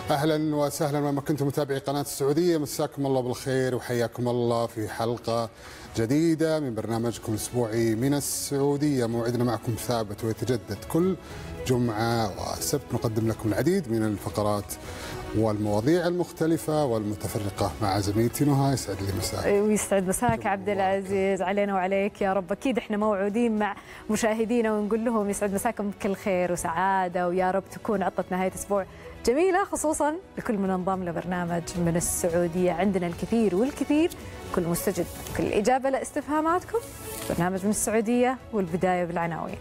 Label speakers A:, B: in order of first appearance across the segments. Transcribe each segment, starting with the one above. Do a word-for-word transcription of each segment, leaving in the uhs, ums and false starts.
A: أهلا وسهلا وما كنتم متابعي قناة السعودية، مساكم الله بالخير وحياكم الله في حلقة جديدة من برنامجكم الأسبوعي من السعودية. موعدنا معكم ثابت ويتجدد كل جمعة وسبت، نقدم لكم العديد من الفقرات والمواضيع المختلفة والمتفرقة مع زميلتي نهى. يسعد لي مساك.
B: ويسعد مساك عبد العزيز، علينا وعليك يا رب. أكيد احنا موعودين مع مشاهدينا ونقول لهم يسعد مساكم بكل خير وسعادة، ويا رب تكون عطلة نهاية أسبوع جميلة، خصوصا لكل من انضم لبرنامج من السعودية. عندنا الكثير والكثير، كل مستجد، كل إجابة لاستفهاماتكم. برنامج من السعودية، والبداية بالعناوين.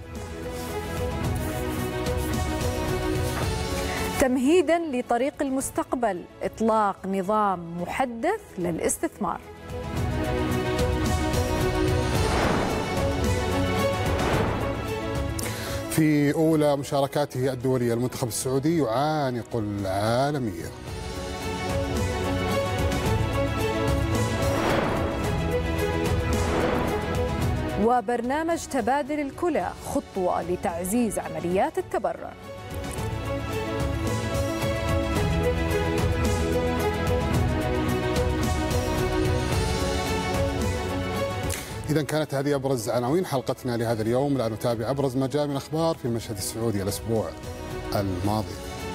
B: تمهيدا لطريق المستقبل، إطلاق نظام محدث للاستثمار.
A: في أولى مشاركاته الدولية المنتخب السعودي يعانق العالمية.
B: وبرنامج تبادل الكلى، خطوة لتعزيز عمليات التبرع.
A: إذا كانت هذه أبرز عناوين حلقتنا لهذا اليوم. لا نتابع أبرز ما جاء من أخبار في المشهد السعودي الأسبوع الماضي.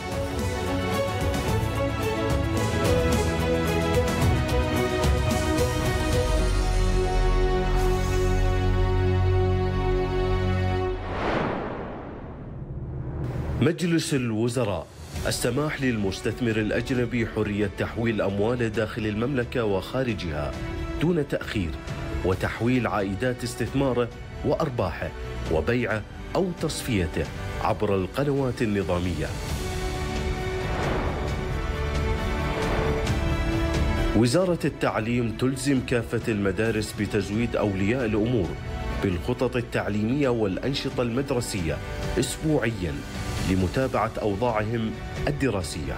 C: مجلس الوزراء السماح للمستثمر الأجنبي حرية تحويل أمواله داخل المملكة وخارجها دون تأخير، وتحويل عائدات استثماره وأرباحه وبيعه أو تصفيته عبر القنوات النظامية. وزارة التعليم تلزم كافة المدارس بتزويد أولياء الأمور بالخطط التعليمية والأنشطة المدرسية أسبوعياً لمتابعة أوضاعهم الدراسية.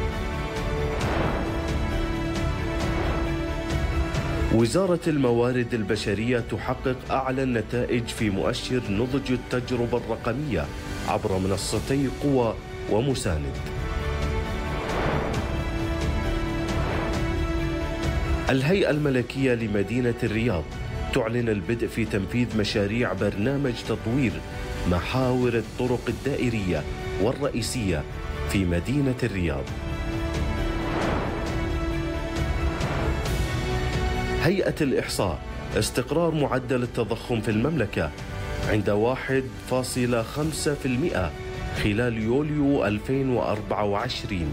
C: وزارة الموارد البشرية تحقق أعلى النتائج في مؤشر نضج التجربة الرقمية عبر منصتي قوى ومساند. الهيئة الملكية لمدينة الرياض تعلن البدء في تنفيذ مشاريع برنامج تطوير محاور الطرق الدائرية والرئيسية في مدينة الرياض. هيئة الإحصاء استقرار معدل التضخم في المملكة عند واحد فاصلة خمسة بالمئة خلال يوليو ألفين وأربعة وعشرين.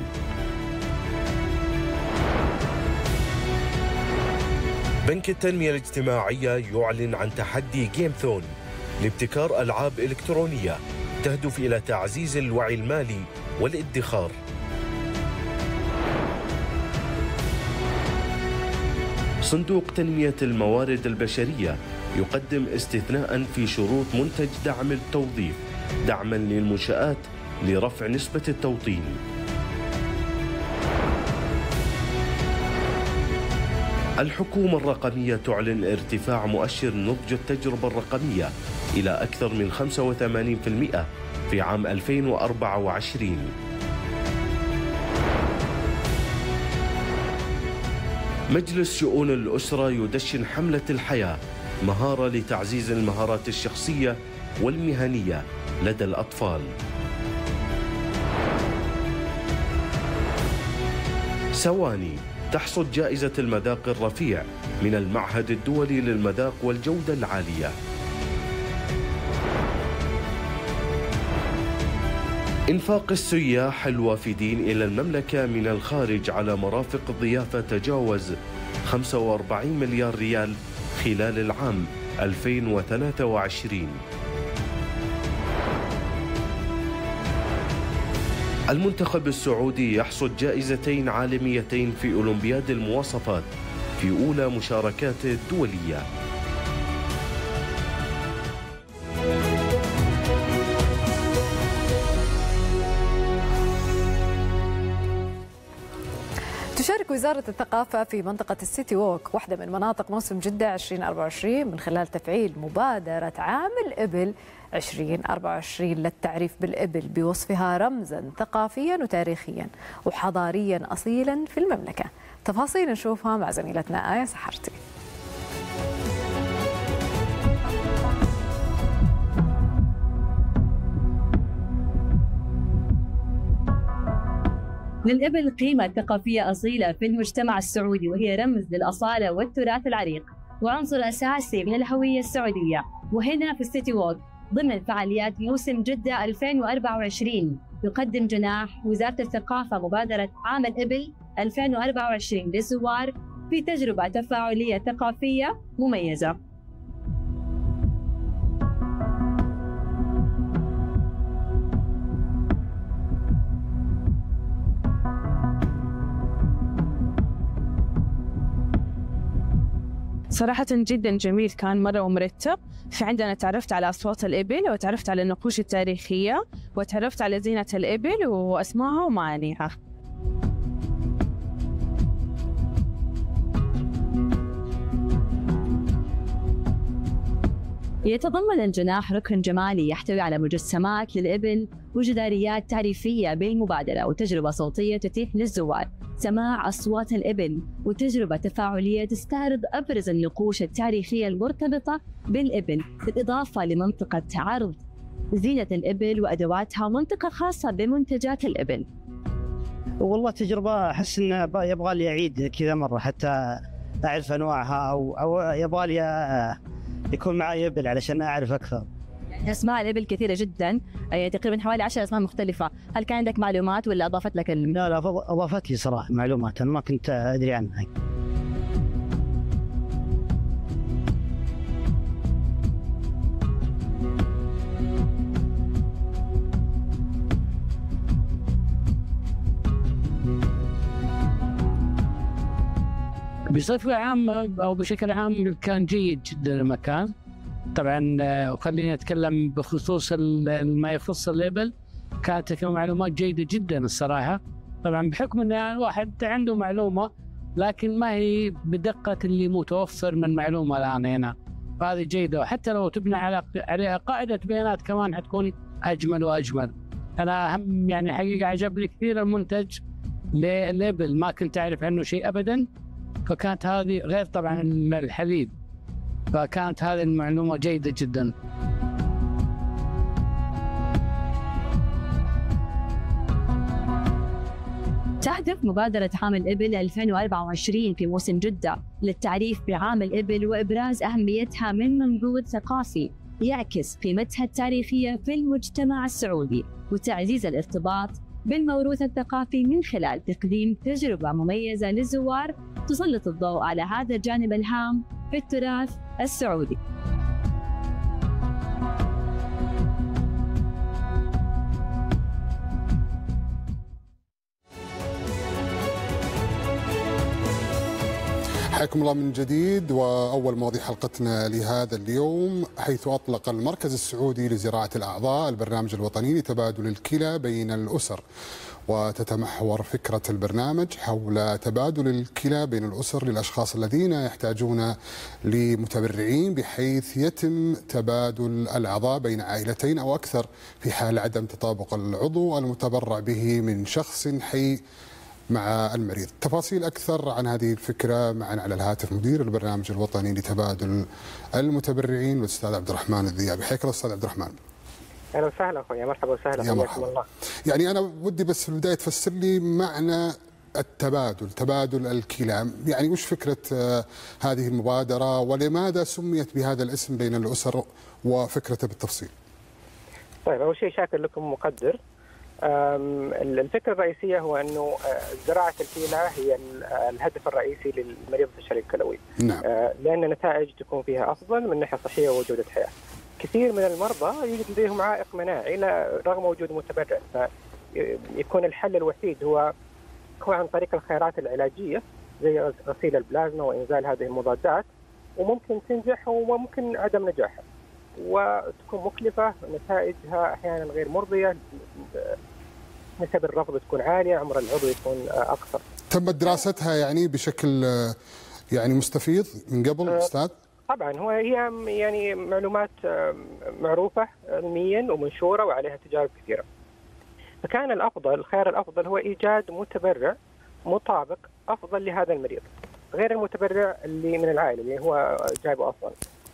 C: بنك التنمية الاجتماعية يعلن عن تحدي جيم ثون لابتكار ألعاب إلكترونية تهدف إلى تعزيز الوعي المالي والادخار. صندوق تنمية الموارد البشرية يقدم استثناء في شروط منتج دعم التوظيف دعما للمنشآت لرفع نسبة التوطين. الحكومة الرقمية تعلن ارتفاع مؤشر نضج التجربة الرقمية إلى أكثر من خمسة وثمانين بالمئة في عام ألفين وأربعة وعشرين. مجلس شؤون الأسرة يدشن حملة الحياة، مهارة لتعزيز المهارات الشخصية والمهنية لدى الأطفال. سواني تحصد جائزة المذاق الرفيع من المعهد الدولي للمذاق والجودة العالية. إنفاق السياح الوافدين إلى المملكة من الخارج على مرافق الضيافة تجاوز خمسة وأربعين مليار ريال خلال العام ألفين وثلاثة وعشرين. المنتخب السعودي يحصد جائزتين عالميتين في أولمبياد المواصفات في أولى مشاركاته الدولية.
B: تشارك تشارك وزارة الثقافة في منطقة السيتي ووك واحدة من مناطق موسم جدة ألفين وأربعة وعشرين من خلال تفعيل مبادرة عام الإبل ألفين وأربعة وعشرين للتعريف بالإبل بوصفها رمزا ثقافيا وتاريخيا وحضاريا أصيلا في المملكة. تفاصيل نشوفها مع زميلتنا آية سحرتي.
D: للإبل قيمة ثقافية أصيلة في المجتمع السعودي، وهي رمز للأصالة والتراث العريق وعنصر أساسي من الهوية السعودية. وهنا في السيتي ووك ضمن فعاليات موسم جدة ألفين وأربعة وعشرين يقدم جناح وزارة الثقافة مبادرة عام الإبل ألفين وأربعة وعشرين للزوار في تجربة تفاعلية ثقافية مميزة.
E: صراحة جدا جميل، كان مرة ومرتب. في عندنا تعرفت على أصوات الإبل وتعرفت على النقوش التاريخية وتعرفت على زينة الإبل وأسمائها ومعانيها.
D: يتضمن الجناح ركن جمالي يحتوي على مجسمات للإبل وجداريات تعريفية بالمبادرة وتجربة صوتية تتيح للزوار سماع أصوات الإبل وتجربة تفاعلية تستعرض أبرز النقوش التاريخية المرتبطة بالإبل، بالإضافة لمنطقة عرض زينة الإبل وأدواتها ومنطقة خاصة بمنتجات الإبل.
F: والله تجربة أحس إنه يبغى لي أعيد كذا مرة حتى أعرف أنواعها، أو أو يبغى لي يكون معي إبل علشان أعرف أكثر.
D: أسماء الإبل كثيرة جدا، يعني تقريبا حوالي عشر أسماء مختلفة. هل كان عندك معلومات ولا أضافت لك ال...
F: لا لا أضافت لي صراحة معلومات أنا ما كنت أدري عنها.
G: بصفة عامة أو بشكل عام كان جيد جدا المكان. طبعا وخليني أتكلم بخصوص ما يخص الإبل، كانت معلومات جيدة جدا الصراحة. طبعا بحكم أن الواحد عنده معلومة لكن ما هي بدقة اللي متوفر من معلومة الآن هنا، فهذه جيدة. وحتى لو تبنى على عليها قاعدة بيانات كمان حتكون أجمل وأجمل. أنا أهم يعني حقيقة عجبني كثير المنتج للإبل، ما كنت أعرف عنه شيء أبدا، فكانت هذه غير طبعا الحليب، فكانت هذه المعلومة جيدة جدا.
D: تهدف مبادرة عام الإبل ألفين وأربعة وعشرين في موسم جدة للتعريف بعام الإبل وإبراز أهميتها من منظور ثقافي يعكس قيمتها التاريخية في المجتمع السعودي وتعزيز الارتباط بالموروث الثقافي من خلال تقديم تجربة مميزة للزوار تسلط الضوء على هذا الجانب الهام في التراث السعودي.
A: حياكم الله من جديد، وأول مواضيع حلقتنا لهذا اليوم، حيث أطلق المركز السعودي لزراعة الأعضاء البرنامج الوطني لتبادل الكلى بين الأسر. وتتمحور فكرة البرنامج حول تبادل الكلى بين الأسر للأشخاص الذين يحتاجون لمتبرعين، بحيث يتم تبادل الأعضاء بين عائلتين أو أكثر في حال عدم تطابق العضو المتبرع به من شخص حي مع المريض. تفاصيل أكثر عن هذه الفكرة معنا على الهاتف مدير البرنامج الوطني لتبادل المتبرعين الأستاذ عبد الرحمن الذيابي. حياك الله أستاذ عبد الرحمن.
H: اهلا وسهلا اخويا، مرحبا وسهلا.
A: يا مرحبا. الله. يعني انا ودي بس في البدايه تفسر لي معنى التبادل، تبادل الكلى، يعني وش فكره هذه المبادره ولماذا سميت بهذا الاسم بين الاسر وفكرته بالتفصيل؟
H: طيب اول شيء شاكر لكم مقدر. الفكره الرئيسيه هو انه زراعه الكلى هي الهدف الرئيسي للمريض الفشل الكلوي.
A: نعم.
H: لان النتائج تكون فيها افضل من ناحيه صحيه وجوده حياه. كثير من المرضى يوجد لديهم عائق مناعي رغم وجود متبرع، فيكون الحل الوحيد هو هو عن طريق الخيارات العلاجيه زي غسيل البلازما وانزال هذه المضادات، وممكن تنجح وممكن عدم نجاحها، وتكون مكلفه، نتائجها احيانا غير مرضيه، نسب الرفض تكون عاليه، عمر العضو يكون اقصر.
A: تمت دراستها يعني بشكل يعني مستفيض من قبل استاذ؟
H: طبعا هو هي يعني معلومات معروفه علميا ومنشوره وعليها تجارب كثيره. فكان الافضل الخيار الافضل هو ايجاد متبرع مطابق افضل لهذا المريض غير المتبرع اللي من العائله اللي هو جايبه اصلا.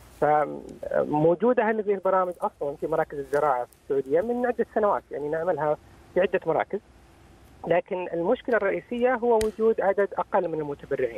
H: فموجوده هذه البرامج اصلا في مراكز الزراعه في السعوديه من عده سنوات، يعني نعملها في عده مراكز. لكن المشكله الرئيسيه هو وجود عدد اقل من المتبرعين.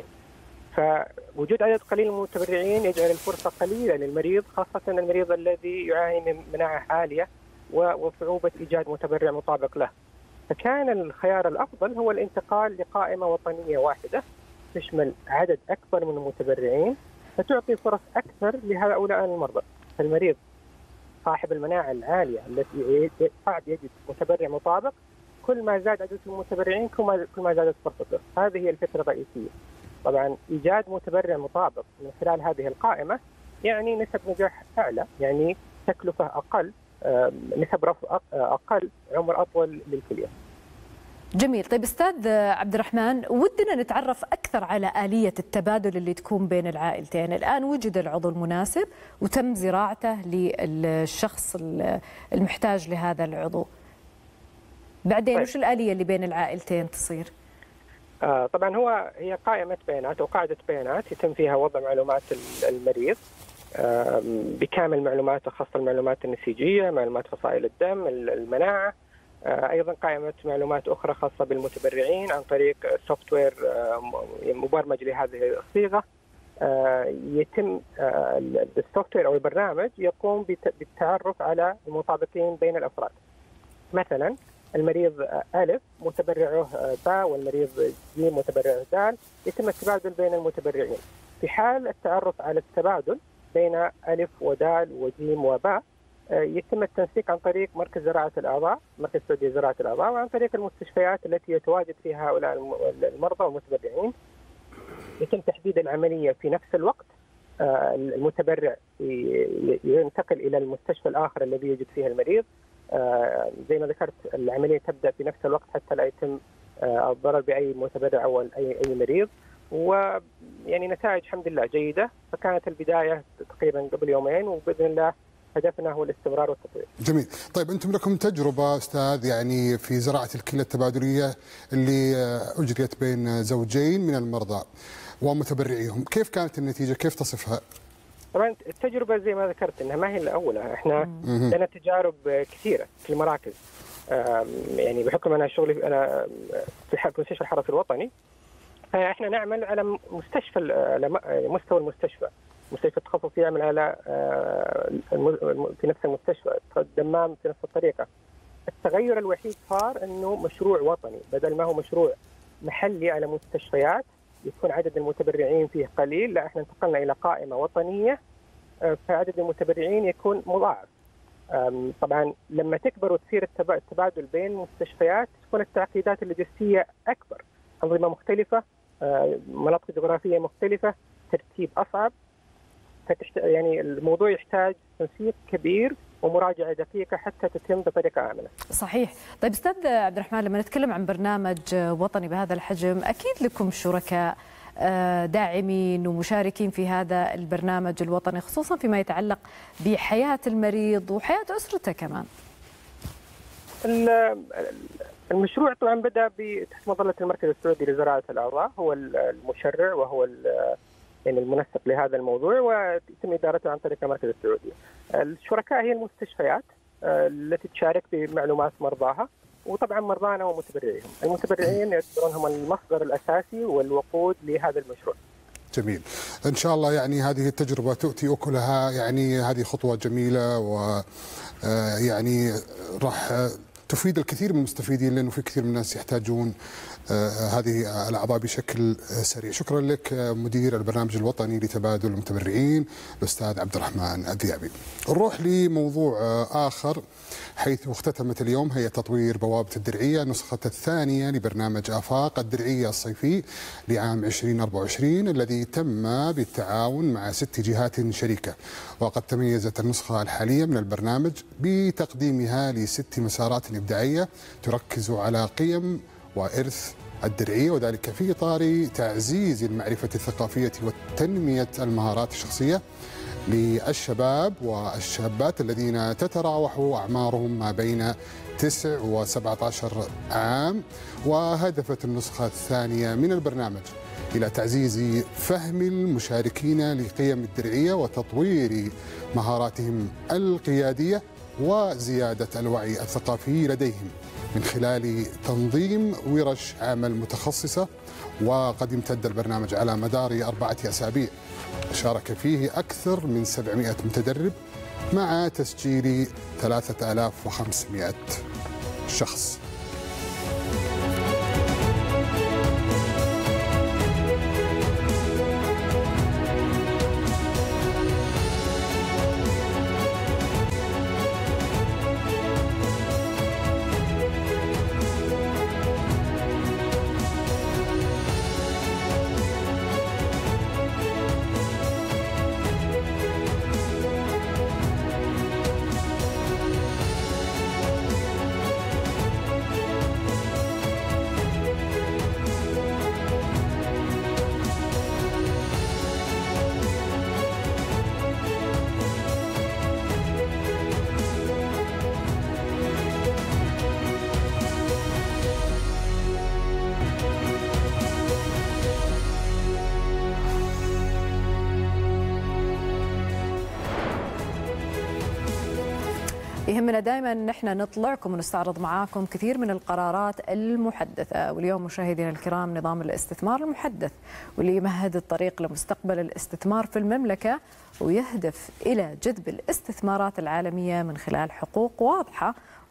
H: فوجود عدد قليل من المتبرعين يجعل الفرصه قليله للمريض، خاصه المريض الذي يعاني من مناعه عاليه وصعوبه ايجاد متبرع مطابق له. فكان الخيار الافضل هو الانتقال لقائمه وطنيه واحده تشمل عدد اكبر من المتبرعين، فتعطي فرص اكثر لهؤلاء المرضى. فالمريض صاحب المناعه العاليه التي صعب يجد متبرع مطابق، كل ما زاد عدد المتبرعين كل ما زادت فرصته. هذه هي الفكره الرئيسيه. طبعا ايجاد متبرع مطابق من خلال هذه القائمه يعني نسب نجاح اعلى، يعني تكلفه اقل، نسب رفع اقل، عمر اطول للكليه.
B: جميل. طيب استاذ عبد الرحمن، ودنا نتعرف اكثر على آلية التبادل اللي تكون بين العائلتين. الان وجد العضو المناسب وتم زراعته للشخص المحتاج لهذا العضو. بعدين طيب. وش الآلية اللي بين العائلتين تصير؟
H: آه طبعا هو هي قائمة بيانات او قاعدة بيانات يتم فيها وضع معلومات المريض آه بكامل معلوماته، خاصة المعلومات النسيجية، معلومات فصائل الدم، المناعة، آه ايضا قائمة معلومات اخرى خاصة بالمتبرعين عن طريق سوفت وير آه مبرمج لهذه الصيغة. آه يتم آه السوفت وير او البرنامج يقوم بالتعرف على المطابقين بين الافراد. مثلا المريض ألف متبرعه باء والمريض ج متبرعه دال، يتم التبادل بين المتبرعين. في حال التعرف على التبادل بين ألف ودال وجيم وباء يتم التنسيق عن طريق مركز زراعة الأعضاء، مركز السعودية لزراعة الأعضاء، وعن طريق المستشفيات التي يتواجد فيها هؤلاء المرضى والمتبرعين. يتم تحديد العملية في نفس الوقت. المتبرع ينتقل إلى المستشفى الآخر الذي يوجد فيه المريض. آه زي ما ذكرت العملية تبدأ في نفس الوقت حتى لا يتم آه الضرر بأي متبرع أو أي أي مريض، ويعني نتائج الحمد لله جيدة. فكانت البداية تقريبا قبل يومين، وبإذن الله هدفنا هو الاستمرار والتطوير.
A: جميل. طيب أنتم لكم تجربة أستاذ يعني في زراعة الكلى التبادلية اللي أجريت بين زوجين من المرضى ومتبرعيهم، كيف كانت النتيجة؟ كيف تصفها؟
H: طبعا التجربه زي ما ذكرت انها ما هي الاولى، احنا لنا تجارب كثيره في المراكز. يعني بحكم انا شغلي انا في مستشفى الحرس الوطني، احنا نعمل على مستشفى على مستوى المستشفى، مستشفى التخصص يعمل على في نفس المستشفى، الدمام في نفس الطريقه. التغير الوحيد صار انه مشروع وطني، بدل ما هو مشروع محلي على مستشفيات يكون عدد المتبرعين فيه قليل، لا احنا انتقلنا الى قائمه وطنيه فعدد المتبرعين يكون مضاعف. طبعا لما تكبر وتصير التبادل بين مستشفيات تكون التعقيدات اللوجستيه اكبر، انظمه مختلفه، مناطق جغرافيه مختلفه، ترتيب اصعب، فتحت... يعني الموضوع يحتاج تنسيق كبير ومراجعه دقيقه حتى تتم بطريقه امنه.
B: صحيح. طيب استاذ عبد الرحمن، لما نتكلم عن برنامج وطني بهذا الحجم اكيد لكم شركاء داعمين ومشاركين في هذا البرنامج الوطني، خصوصا فيما يتعلق بحياه المريض وحياه اسرته كمان.
H: المشروع طبعا بدا تحت مظله المركز السعودي لزراعه الاعضاء، هو المشرع وهو يعني المنسق لهذا الموضوع، ويتم ادارته عن طريق المركز السعودي. الشركاء هي المستشفيات التي تشارك بمعلومات مرضاها، وطبعا مرضانا ومتبرعيهم. المتبرعين يعتبرونهم المصدر الاساسي والوقود لهذا المشروع.
A: جميل. ان شاء الله يعني هذه التجربه تؤتي اكلها، يعني هذه خطوه جميله و يعني راح تفيد الكثير من المستفيدين، لانه في كثير من الناس يحتاجون هذه الاعضاء بشكل سريع. شكرا لك مدير البرنامج الوطني لتبادل المتبرعين الاستاذ عبد الرحمن الذيابي. نروح لموضوع اخر، حيث اختتمت اليوم هيئه تطوير بوابه الدرعيه النسخه الثانيه لبرنامج افاق الدرعيه الصيفي لعام ألفين وأربعة وعشرين الذي تم بالتعاون مع ست جهات شريكه. وقد تميزت النسخه الحاليه من البرنامج بتقديمها لست مسارات ابداعيه تركز على قيم وإرث الدرعية، وذلك في إطار تعزيز المعرفة الثقافية وتنمية المهارات الشخصية للشباب والشابات الذين تتراوح أعمارهم ما بين تسع وسبعة عشر عام. وهدفت النسخة الثانية من البرنامج إلى تعزيز فهم المشاركين لقيم الدرعية وتطوير مهاراتهم القيادية وزيادة الوعي الثقافي لديهم من خلال تنظيم ورش عمل متخصصة. وقد امتد البرنامج على مدار أربعة أسابيع، شارك فيه أكثر من سبعمائة متدرب مع تسجيل ثلاثة آلاف وخمسمائة شخص.
B: يهمنا دائما ان احنا نطلعكم ونستعرض معاكم كثير من القرارات المحدثه، واليوم مشاهدينا الكرام نظام الاستثمار المحدث واللي يمهد الطريق لمستقبل الاستثمار في المملكه ويهدف الى جذب الاستثمارات العالميه من خلال حقوق واضحه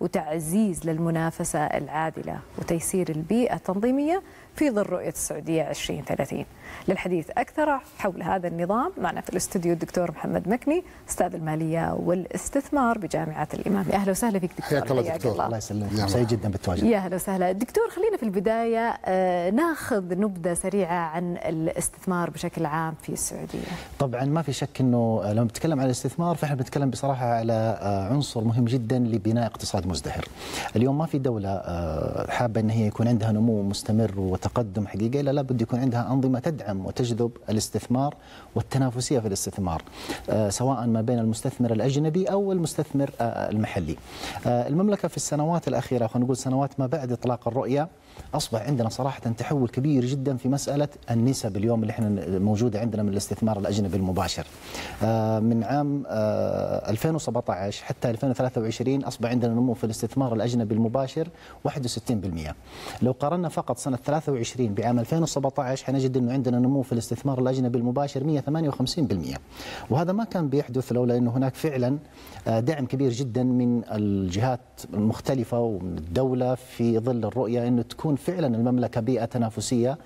B: وتعزيز للمنافسه العادله وتيسير البيئه التنظيميه في ظل رؤيه السعوديه عشرين ثلاثين. للحديث اكثر حول هذا النظام معنا في الاستوديو الدكتور محمد مكني استاذ الماليه والاستثمار بجامعه الامام. اهلا وسهلا فيك دكتور.
A: حياك الله دكتور.
I: الله يسلمك، سعيد جدا بالتواجد.
B: يا اهلا وسهلا دكتور. خلينا في البدايه ناخذ نبذه سريعه عن الاستثمار بشكل عام في السعوديه.
I: طبعا ما في شك انه لما نتكلم عن الاستثمار فاحنا بنتكلم بصراحه على عنصر مهم جدا لبناء اقتصاد مزدهر. اليوم ما في دوله حابه ان هي يكون عندها نمو مستمر وتقدم حقيقي، لا لابد يكون عندها انظمه تدعم وتجذب الاستثمار والتنافسيه في الاستثمار سواء ما بين المستثمر الاجنبي او المستثمر المحلي. المملكه في السنوات الاخيره، خلينا نقول سنوات ما بعد اطلاق الرؤيه، اصبح عندنا صراحه تحول كبير جدا في مساله النسب اليوم اللي احنا موجوده عندنا من الاستثمار الاجنبي المباشر. من عام ألفين وسبعة عشر حتى ألفين وثلاثة وعشرين اصبح عندنا نمو في الاستثمار الاجنبي المباشر واحد وستين بالمئة. لو قارنا فقط سنه ثلاثة وعشرين بعام ألفين وسبعة عشر حنجد انه عندنا نمو في الاستثمار الاجنبي المباشر مئة وثمانية وخمسين بالمئة، وهذا ما كان بيحدث لولا انه هناك فعلا دعم كبير جدا من الجهات المختلفه ومن الدوله في ظل الرؤيه انه تكون فعلا المملكه بيئه تنافسيه،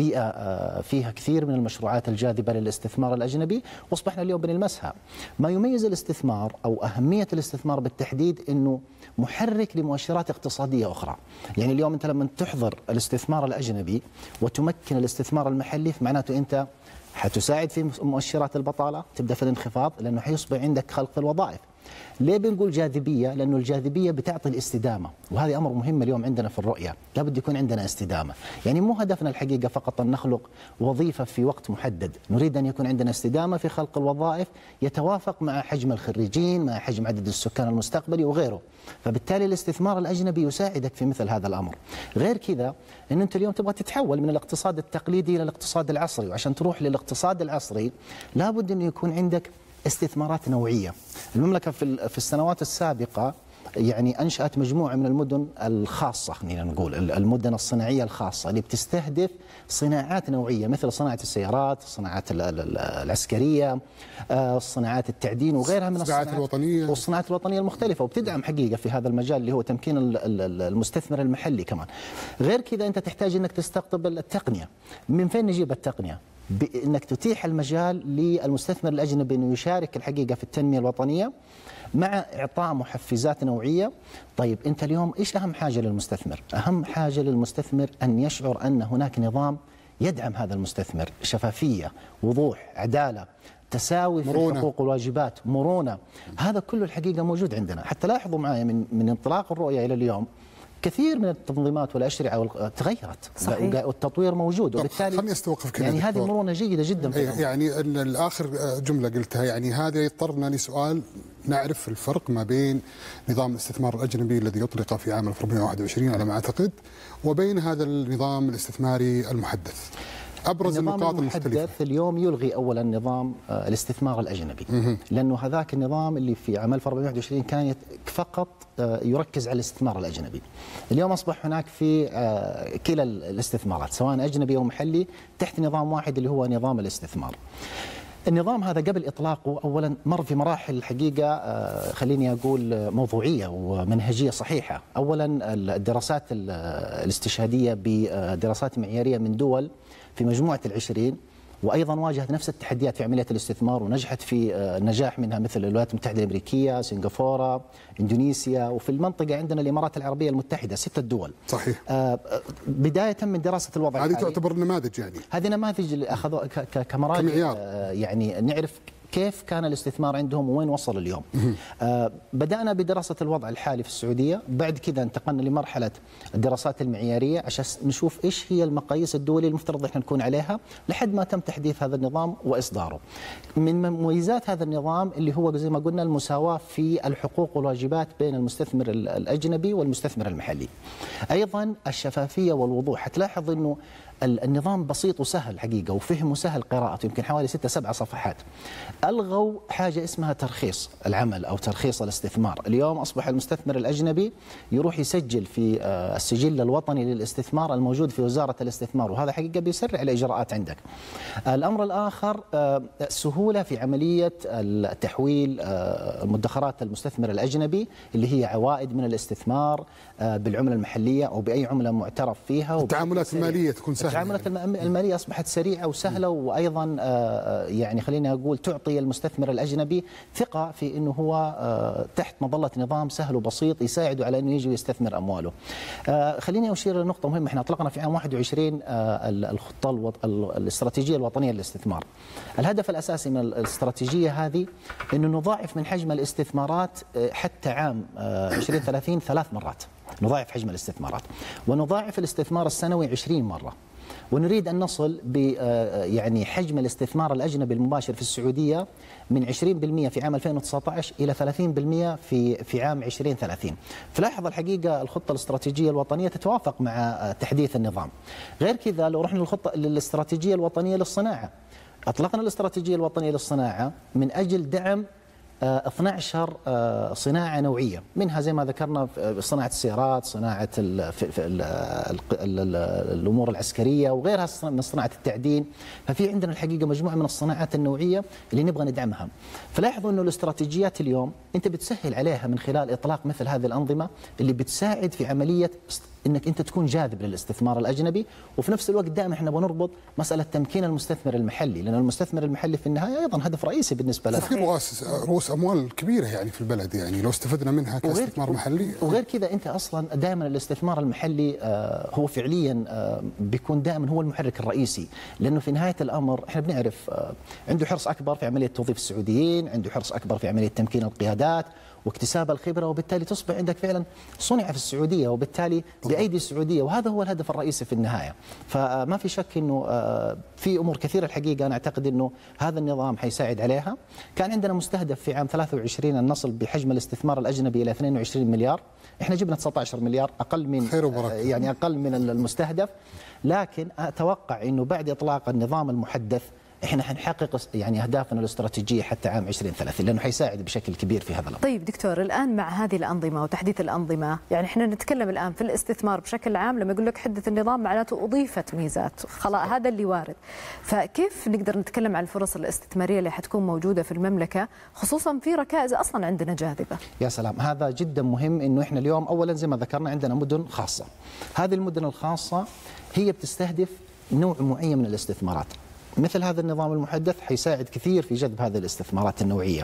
I: بيئه فيها كثير من المشروعات الجاذبه للاستثمار الاجنبي، واصبحنا اليوم بنلمسها. ما يميز الاستثمار او اهميه الاستثمار بالتحديد انه محرك لمؤشرات اقتصاديه اخرى. يعني اليوم انت لما تحضر الاستثمار الاجنبي وتمكن الاستثمار المحلي فمعناته انت حتساعد في مؤشرات البطاله تبدا في الانخفاض، لانه حيصبح عندك خلق في الوظائف. ليه بنقول جاذبيه؟ لانه الجاذبيه بتعطي الاستدامه، وهذا امر مهم اليوم عندنا في الرؤيه، لابد يكون عندنا استدامه، يعني مو هدفنا الحقيقه فقط ان نخلق وظيفه في وقت محدد، نريد ان يكون عندنا استدامه في خلق الوظائف يتوافق مع حجم الخريجين، مع حجم عدد السكان المستقبلي وغيره. فبالتالي الاستثمار الاجنبي يساعدك في مثل هذا الامر. غير كذا ان انت اليوم تبغى تتحول من الاقتصاد التقليدي الى الاقتصاد العصري، وعشان تروح للاقتصاد العصري لابد انه يكون عندك استثمارات نوعيه. المملكه في في السنوات السابقه يعني انشات مجموعه من المدن الخاصه، خلينا نقول المدن الصناعيه الخاصه اللي بتستهدف صناعات نوعيه مثل صناعه السيارات، الصناعات العسكريه، صناعات التعدين وغيرها من الصناعات
A: الوطنيه
I: والصناعات الوطنيه المختلفه، وبتدعم حقيقه في هذا المجال اللي هو تمكين المستثمر المحلي كمان. غير كذا انت تحتاج انك تستقطب التقنيه. من فين نجيب التقنيه؟ بانك تتيح المجال للمستثمر الاجنبي انه يشارك الحقيقه في التنميه الوطنيه مع اعطاء محفزات نوعيه. طيب انت اليوم ايش اهم حاجه للمستثمر؟ اهم حاجه للمستثمر ان يشعر ان هناك نظام يدعم هذا المستثمر، شفافيه، وضوح، عداله، تساوي في مرونة. الحقوق والواجبات، مرونه، هذا كله الحقيقه موجود عندنا. حتى لاحظوا معي من من انطلاق الرؤيه الى اليوم كثير من التنظيمات والاشرعه تغيرت
B: صحيح.
I: والتطوير موجود، وبالتالي
A: خليني استوقف كذا
I: يعني هذه مرونه جيده جدا في
A: يعني الاخر جمله قلتها، يعني هذا يضطرنا لسؤال، نعرف الفرق ما بين نظام الاستثمار الاجنبي الذي اطلق في عام ألف وأربعمائة وواحد وعشرين على ما اعتقد وبين هذا النظام الاستثماري المحدث. ابرز النقاط المختلفه
I: اليوم يلغي اولا نظام الاستثمار الاجنبي، لانه هذاك النظام اللي في عام ألف وأربعمائة وواحد وعشرين كان فقط يركز على الاستثمار الاجنبي. اليوم اصبح هناك في كلا الاستثمارات سواء اجنبي او محلي تحت نظام واحد اللي هو نظام الاستثمار. النظام هذا قبل إطلاقه أولا مر في مراحل الحقيقة خليني أقول موضوعية ومنهجية صحيحة. أولا الدراسات الاستشهادية بدراسات معيارية من دول في مجموعة العشرين، وأيضا واجهت نفس التحديات في عملية الاستثمار ونجحت في النجاح منها، مثل الولايات المتحدة الأمريكية، سنغافورة، إندونيسيا، وفي المنطقة عندنا الإمارات العربية المتحدة، ستة دول.
A: صحيح.
I: بداية من دراسة الوضع
A: هذه تعتبر نماذج، يعني
I: هذه نماذج اللي أخذوا كمراجع يعني نعرف كيف كان الاستثمار عندهم وين وصل اليوم. آه بدأنا بدراسة الوضع الحالي في السعودية، بعد كذا انتقلنا لمرحلة الدراسات المعيارية عشان نشوف إيش هي المقاييس الدولية المفترض إحنا نكون عليها، لحد ما تم تحديث هذا النظام وإصداره. من مميزات هذا النظام اللي هو زي ما قلنا المساواة في الحقوق والواجبات بين المستثمر الأجنبي والمستثمر المحلي. أيضا الشفافية والوضوح، هتلاحظ إنه النظام بسيط وسهل حقيقة وفهمه سهل قراءته، يمكن حوالي ستة سبعة صفحات. ألغوا حاجة اسمها ترخيص العمل أو ترخيص الاستثمار. اليوم أصبح المستثمر الأجنبي يروح يسجل في السجل الوطني للاستثمار الموجود في وزارة الاستثمار، وهذا حقيقة بيسرع الإجراءات عندك. الأمر الآخر سهولة في عملية التحويل مدخرات المستثمر الأجنبي اللي هي عوائد من الاستثمار بالعملة المحلية أو بأي عملة معترف فيها.
A: التعاملات المالية تكون سهلة،
I: التعاملات يعني. المالية أصبحت سريعة وسهلة، وأيضا يعني خليني أقول تعطي المستثمر الأجنبي ثقة في أنه هو تحت مظلة نظام سهل وبسيط يساعده على أنه يجي ويستثمر أمواله. خليني أشير لنقطة مهمة، احنا أطلقنا في عام واحد وعشرين الخطة الاستراتيجية الوطنية للاستثمار. الهدف الأساسي من الاستراتيجية هذه أنه نضاعف من حجم الاستثمارات حتى عام عشرين ثلاثين ثلاث مرات، نضاعف حجم الاستثمارات ونضاعف الاستثمار السنوي عشرين مرة، ونريد أن نصل ب يعني حجم الاستثمار الأجنبي المباشر في السعودية من عشرين بالمئة في عام ألفين وتسعة عشر إلى ثلاثين بالمئة في في عام عشرين ثلاثين. فلاحظ الحقيقة الخطة الاستراتيجية الوطنية تتوافق مع تحديث النظام. غير كذا لو رحنا للخطة للاستراتيجية الوطنية للصناعة، أطلقنا الاستراتيجية الوطنية للصناعة من أجل دعم اثنتي عشرة صناعة نوعية، منها زي ما ذكرنا صناعة السيارات، صناعة ال ال ال الأمور العسكرية وغيرها من صناعة التعدين. ففي عندنا الحقيقة مجموعة من الصناعات النوعية اللي نبغى ندعمها. فلاحظوا أنه الاستراتيجيات اليوم أنت بتسهل عليها من خلال إطلاق مثل هذه الأنظمة اللي بتساعد في عملية انك انت تكون جاذب للاستثمار الاجنبي، وفي نفس الوقت دائما احنا بنربط مساله تمكين المستثمر المحلي، لان المستثمر المحلي في النهايه ايضا هدف رئيسي بالنسبه له.
A: وفي رؤوس رؤوس اموال كبيره يعني في البلد، يعني لو استفدنا منها كاستثمار محلي.
I: وغير كذا انت اصلا دائما الاستثمار المحلي آه هو فعليا آه بيكون دائما هو المحرك الرئيسي، لانه في نهايه الامر احنا بنعرف آه عنده حرص اكبر في عمليه توظيف السعوديين، عنده حرص اكبر في عمليه تمكين القيادات واكتساب الخبرة، وبالتالي تصبح عندك فعلا صنع في السعودية وبالتالي بأيدي السعودية، وهذا هو الهدف الرئيسي في النهاية. فما في شك أنه في أمور كثيرة الحقيقة أنا أعتقد أنه هذا النظام حيساعد عليها. كان عندنا مستهدف في عام ثلاثة وعشرين أن نصل بحجم الاستثمار الأجنبي إلى اثنين وعشرين مليار، إحنا جبنا تسعة عشر مليار، أقل من يعني أقل من المستهدف، لكن أتوقع أنه بعد إطلاق النظام المحدث احنا حنحقق يعني اهدافنا الاستراتيجيه حتى عام عشرين ثلاثين، لانه حيساعد بشكل كبير في هذا الامر.
B: طيب دكتور، الان مع هذه الانظمه وتحديث الانظمه، يعني احنا نتكلم الان في الاستثمار بشكل عام، لما يقول لك حدث النظام معناته اضيفت ميزات، خلاص هذا اللي وارد. فكيف نقدر نتكلم عن الفرص الاستثماريه اللي حتكون موجوده في المملكه، خصوصا في ركائز اصلا عندنا جاذبه؟
I: يا سلام، هذا جدا مهم. انه احنا اليوم اولا زي ما ذكرنا عندنا مدن خاصه. هذه المدن الخاصه هي بتستهدف نوع معين من الاستثمارات. مثل هذا النظام المحدث حيساعد كثير في جذب هذه الاستثمارات النوعية.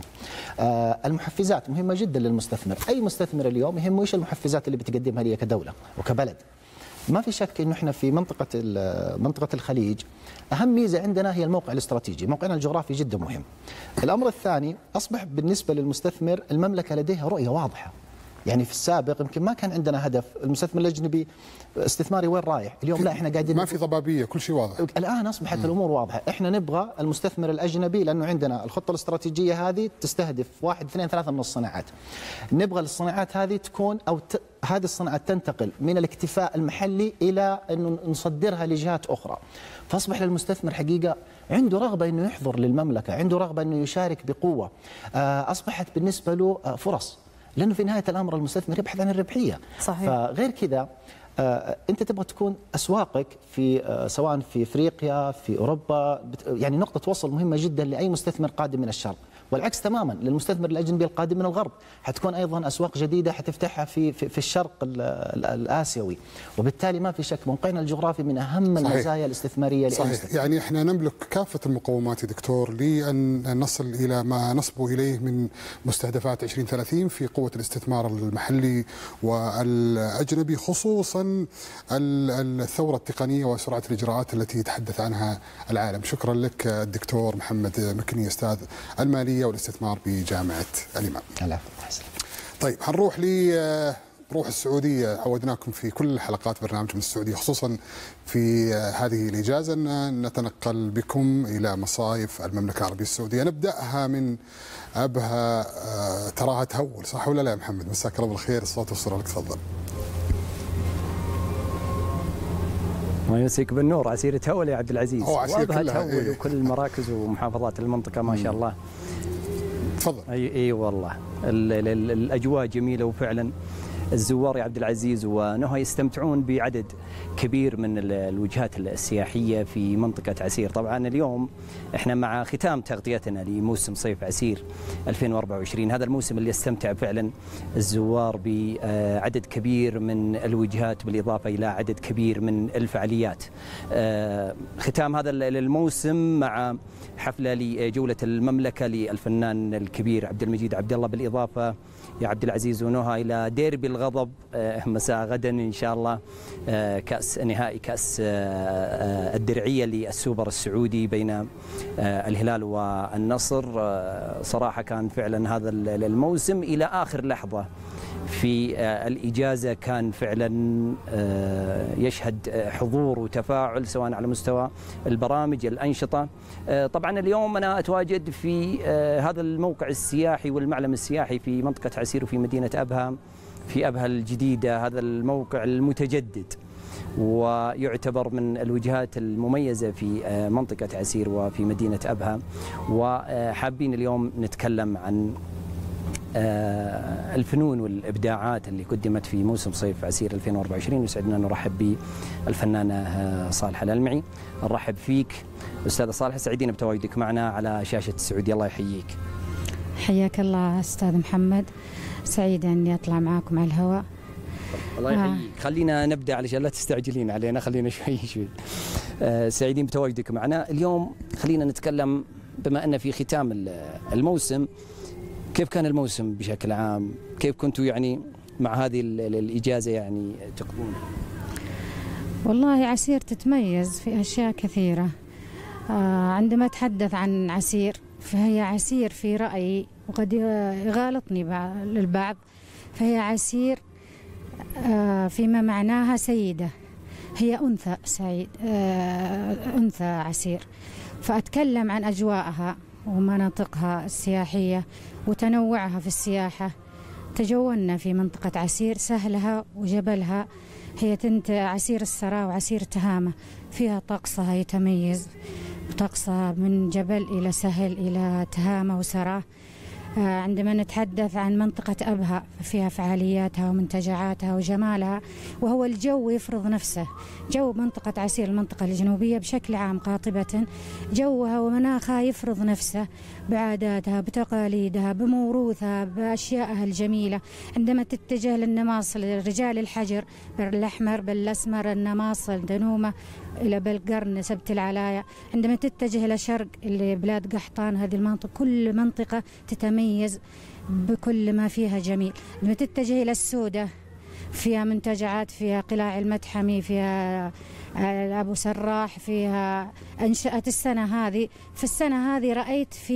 I: آه المحفزات مهمة جدا للمستثمر، أي مستثمر اليوم يهمه إيش المحفزات اللي بتقدمها لي كدولة وكبلد. ما في شك إنه إحنا في منطقة منطقة الخليج أهم ميزة عندنا هي الموقع الاستراتيجي، موقعنا الجغرافي جدا مهم. الأمر الثاني، أصبح بالنسبة للمستثمر المملكة لديها رؤية واضحة يعني في السابق يمكن ما كان عندنا هدف المستثمر الاجنبي استثماري وين رايح، اليوم لا احنا قاعدين
A: ما في ضبابيه، كل شيء واضح.
I: الان اصبحت م. الامور واضحه، احنا نبغى المستثمر الاجنبي لانه عندنا الخطه الاستراتيجيه هذه تستهدف واحد اثنين ثلاثه من الصناعات. نبغى الصناعات هذه تكون او ت... هذه الصناعات تنتقل من الاكتفاء المحلي الى انه نصدرها لجهات اخرى. فاصبح للمستثمر حقيقه عنده رغبه انه يحضر للمملكه، عنده رغبه انه يشارك بقوه. اصبحت بالنسبه له فرص، لانه في نهايه الامر المستثمر يبحث عن الربحيه.
B: صحيح.
I: فغير كذا آه، انت تبغى تكون اسواقك في آه، سواء في افريقيا في اوروبا، يعني نقطه وصل مهمه جدا لاي مستثمر قادم من الشرق، والعكس تماما للمستثمر الاجنبي القادم من الغرب، حتكون ايضا اسواق جديده حتفتحها في في, في الشرق الاسيوي، وبالتالي ما في شك موقعنا الجغرافي من اهم صحيح. المزايا الاستثماريه.
A: صحيح، يعني احنا نملك كافه المقومات يا دكتور لان نصل الى ما نصبو اليه من مستهدفات عشرين ثلاثين في قوه الاستثمار المحلي والاجنبي، خصوصا الثوره التقنيه وسرعه الاجراءات التي يتحدث عنها العالم. شكرا لك الدكتور محمد مكني، استاذ الماليه والاستثمار بجامعه الامام. طيب هنروح ل روح السعوديه، عودناكم في كل حلقات برنامج من السعوديه خصوصا في هذه الاجازه ان نتنقل بكم الى مصايف المملكه العربيه السعوديه. نبداها من ابها، تراها تهول، صح ولا لا يا محمد؟ مساك الله بالخير، الصوت والصوره لك، تفضل.
J: الله يمسيك بالنور، عسير تهول يا عبد العزيز.
A: وابها
J: تهول إيه؟ وكل المراكز ومحافظات المنطقه ما شاء الله.
A: تفضل.
J: اي اي والله ال ال ال الاجواء جميله، وفعلا الزوار يا عبد العزيز ونهى يستمتعون بعدد كبير من الوجهات السياحيه في منطقه عسير. طبعا اليوم احنا مع ختام تغطيتنا لموسم صيف عسير ألفين وأربعة وعشرين، هذا الموسم اللي يستمتع فعلا الزوار بعدد كبير من الوجهات بالاضافه الى عدد كبير من الفعاليات. ختام هذا الموسم مع حفله لجوله المملكه للفنان الكبير عبد المجيد عبد الله، بالاضافه يا عبد العزيز ونهى الى ديربي الغضب مساء غدا ان شاء الله، كاس نهائي كاس الدرعيه للسوبر السعودي بين الهلال والنصر. صراحه كان فعلا هذا الموسم الى اخر لحظه في الإجازة كان فعلا يشهد حضور وتفاعل سواء على مستوى البرامج الأنشطة. طبعا اليوم أنا أتواجد في هذا الموقع السياحي والمعلم السياحي في منطقة عسير وفي مدينة أبها، في أبها الجديدة، هذا الموقع المتجدد ويعتبر من الوجهات المميزة في منطقة عسير وفي مدينة أبها. وحابين اليوم نتكلم عن الفنون والإبداعات اللي قدمت في موسم صيف عسير ألفين وأربعة وعشرين. يسعدنا أن نرحب بالفنانة صالحة الألمعي. نرحب فيك أستاذة صالحة، سعيدين بتواجدك معنا على شاشة السعودية، الله يحييك.
K: حياك الله أستاذ محمد، سعيدة أني أطلع معكم على الهواء.
J: الله يحييك. آه. خلينا نبدأ علشان لا تستعجلين علينا، خلينا شوي شوي. آه سعيدين بتواجدك معنا اليوم. خلينا نتكلم بما أن في ختام الموسم، كيف كان الموسم بشكل عام؟ كيف كنتوا يعني مع هذه الإجازة يعني تقضونها؟
K: والله عسير تتميز في أشياء كثيرة. آه عندما أتحدث عن عسير فهي عسير في رأيي، وقد يغالطني البعض، فهي عسير آه فيما معناها سيدة، هي أنثى سعيد، آه أنثى عسير. فأتكلم عن أجواءها ومناطقها السياحية وتنوعها في السياحة. تجولنا في منطقة عسير، سهلها وجبلها، هي تنت عسير السراء وعسير تهامة، فيها طقسها يتميز، طقسها من جبل إلى سهل إلى تهامة وسراء. عندما نتحدث عن منطقة أبها فيها فعالياتها ومنتجعاتها وجمالها، وهو الجو يفرض نفسه. جو منطقة عسير المنطقة الجنوبية بشكل عام قاطبة، جوها ومناخها يفرض نفسه بعاداتها بتقاليدها بموروثها بأشيائها الجميلة. عندما تتجه للنماصل، رجال الحجر بالأحمر بالأسمر، النماصل دنومة إلى بلقرن سبت العلايا. عندما تتجه إلى شرق اللي بلاد قحطان، هذه المنطقة كل منطقة تتميز بكل ما فيها جميل. عندما تتجه إلى السودة فيها منتجعات، فيها قلاع المتحمي، فيها أبو سراح، فيها أنشأت السنة هذه. في السنة هذه رأيت فيه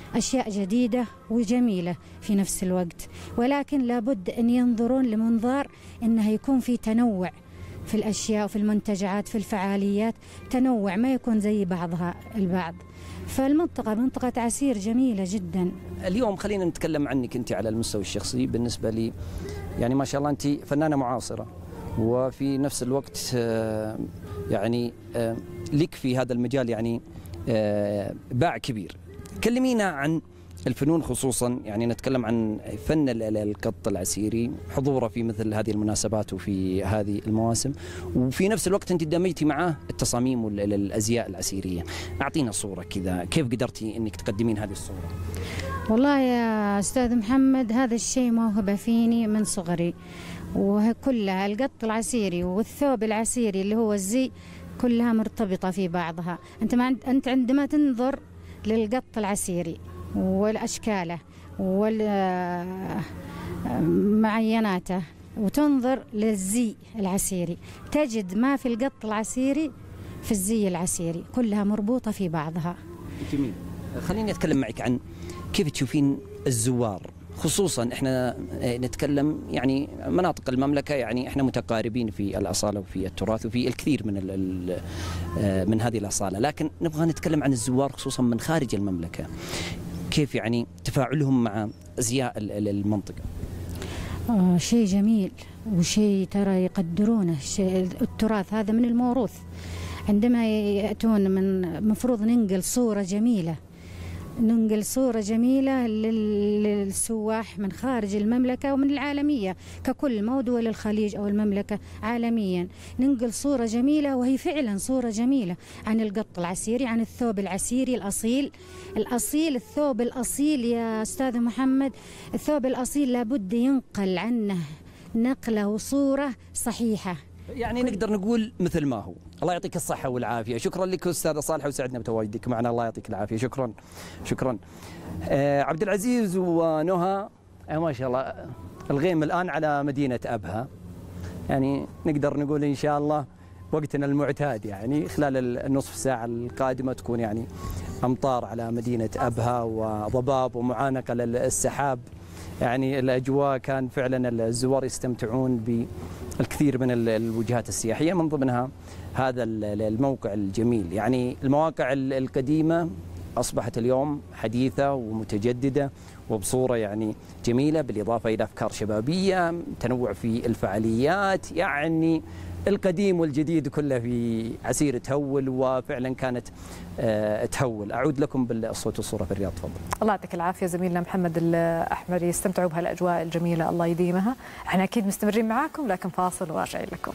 K: أشياء جديدة وجميلة في نفس الوقت، ولكن لابد أن ينظرون لمنظار أنها يكون في تنوع في الأشياء وفي المنتجعات في الفعاليات، تنوع ما يكون زي بعضها البعض. فالمنطقة منطقة عسير جميلة جدا.
J: اليوم خلينا نتكلم عنك أنت على المستوى الشخصي. بالنسبة لي يعني ما شاء الله أنت فنانة معاصرة، وفي نفس الوقت يعني لك في هذا المجال يعني باع كبير. كلمينا عن الفنون، خصوصا يعني نتكلم عن فن القط العسيري، حضوره في مثل هذه المناسبات وفي هذه المواسم، وفي نفس الوقت انت دمجتي معاه التصاميم والازياء العسيريه. اعطينا صوره كذا، كيف قدرتي انك تقدمين هذه الصوره؟
K: والله يا استاذ محمد هذا الشيء موهبه فيني من صغري، وكلها القط العسيري والثوب العسيري اللي هو الزي كلها مرتبطه في بعضها. انت ما انت عندما تنظر للقط العسيري والأشكاله والمعيناته وتنظر للزي العسيري، تجد ما في القط العسيري في الزي العسيري، كلها مربوطة في بعضها.
J: جميل. خليني أتكلم معك عن كيف تشوفين الزوار، خصوصا احنا نتكلم يعني مناطق المملكة، يعني احنا متقاربين في الأصالة وفي التراث وفي الكثير من من هذه الأصالة، لكن نبغى نتكلم عن الزوار خصوصا من خارج المملكة. كيف يعني تفاعلهم مع أزياء المنطقة؟
K: آه شيء جميل وشيء ترى يقدرونه، التراث هذا من الموروث. عندما يأتون من مفروض ننقل صورة جميلة، ننقل صورة جميلة للسواح من خارج المملكة ومن العالمية ككل، مو دول الخليج أو المملكة، عالميا ننقل صورة جميلة، وهي فعلا صورة جميلة عن القط العسيري، عن الثوب العسيري الأصيل. الأصيل الثوب الأصيل يا أستاذ محمد، الثوب الأصيل لابد ينقل عنه نقلة وصورة صحيحة،
J: يعني نقدر نقول مثل ما هو. الله يعطيك الصحة والعافية. شكرا لك أستاذة صالحة، وسعدنا بتواجدك معنا. الله يعطيك العافية. شكرا شكرا. آه عبد العزيز ونهى، آه ما شاء الله الغيم الآن على مدينة أبها، يعني نقدر نقول إن شاء الله وقتنا المعتاد، يعني خلال النصف ساعة القادمة تكون يعني أمطار على مدينة أبها وضباب ومعانقة للسحاب. يعني الأجواء كان فعلا الزوار يستمتعون بالكثير من الوجهات السياحية، من ضمنها هذا الموقع الجميل. يعني المواقع القديمة أصبحت اليوم حديثة ومتجددة وبصورة يعني جميلة، بالإضافة إلى أفكار شبابية، تنوع في الفعاليات، يعني القديم والجديد كله في عسير تهول، وفعلا كانت أه تهول. أعود لكم بالصوت والصورة في الرياض. تفضل.
B: الله يعطيك العافية زميلنا محمد الأحمري، يستمتعوا بهالأجواء الجميلة، الله يديمها. احنا أكيد مستمرين معاكم، لكن فاصل وراجعين لكم.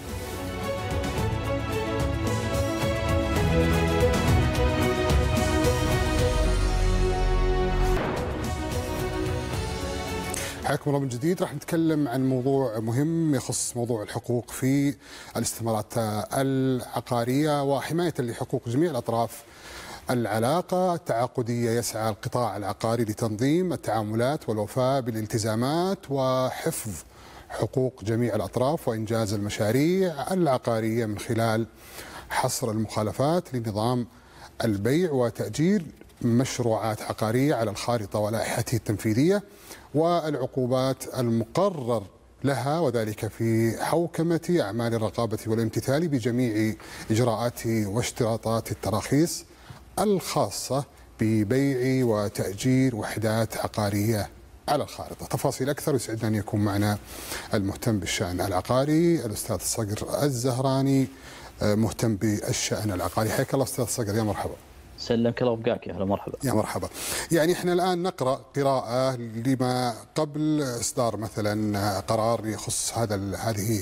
A: حياكم الله من جديد. راح نتكلم عن موضوع مهم يخص موضوع الحقوق في الاستثمارات العقارية وحماية لحقوق جميع الأطراف. العلاقة التعاقدية يسعى القطاع العقاري لتنظيم التعاملات والوفاء بالالتزامات وحفظ حقوق جميع الأطراف وإنجاز المشاريع العقارية من خلال حصر المخالفات لنظام البيع وتأجير مشروعات عقارية على الخارطة ولائحته التنفيذية والعقوبات المقرر لها، وذلك في حوكمة أعمال الرقابة والامتثال بجميع إجراءات واشتراطات التراخيص الخاصة ببيع وتأجير وحدات عقارية على الخارطة. تفاصيل أكثر يسعدنا أن يكون معنا المهتم بالشأن العقاري الأستاذ صقر الزهراني، مهتم بالشأن العقاري. حياك الله أستاذ صقر، يا مرحبا.
L: سلمك الله وبقاك، يا هلا مرحبا.
A: يا مرحبا. يعني احنا الان نقرا قراءه لما قبل اصدار مثلا قرار يخص هذا هذه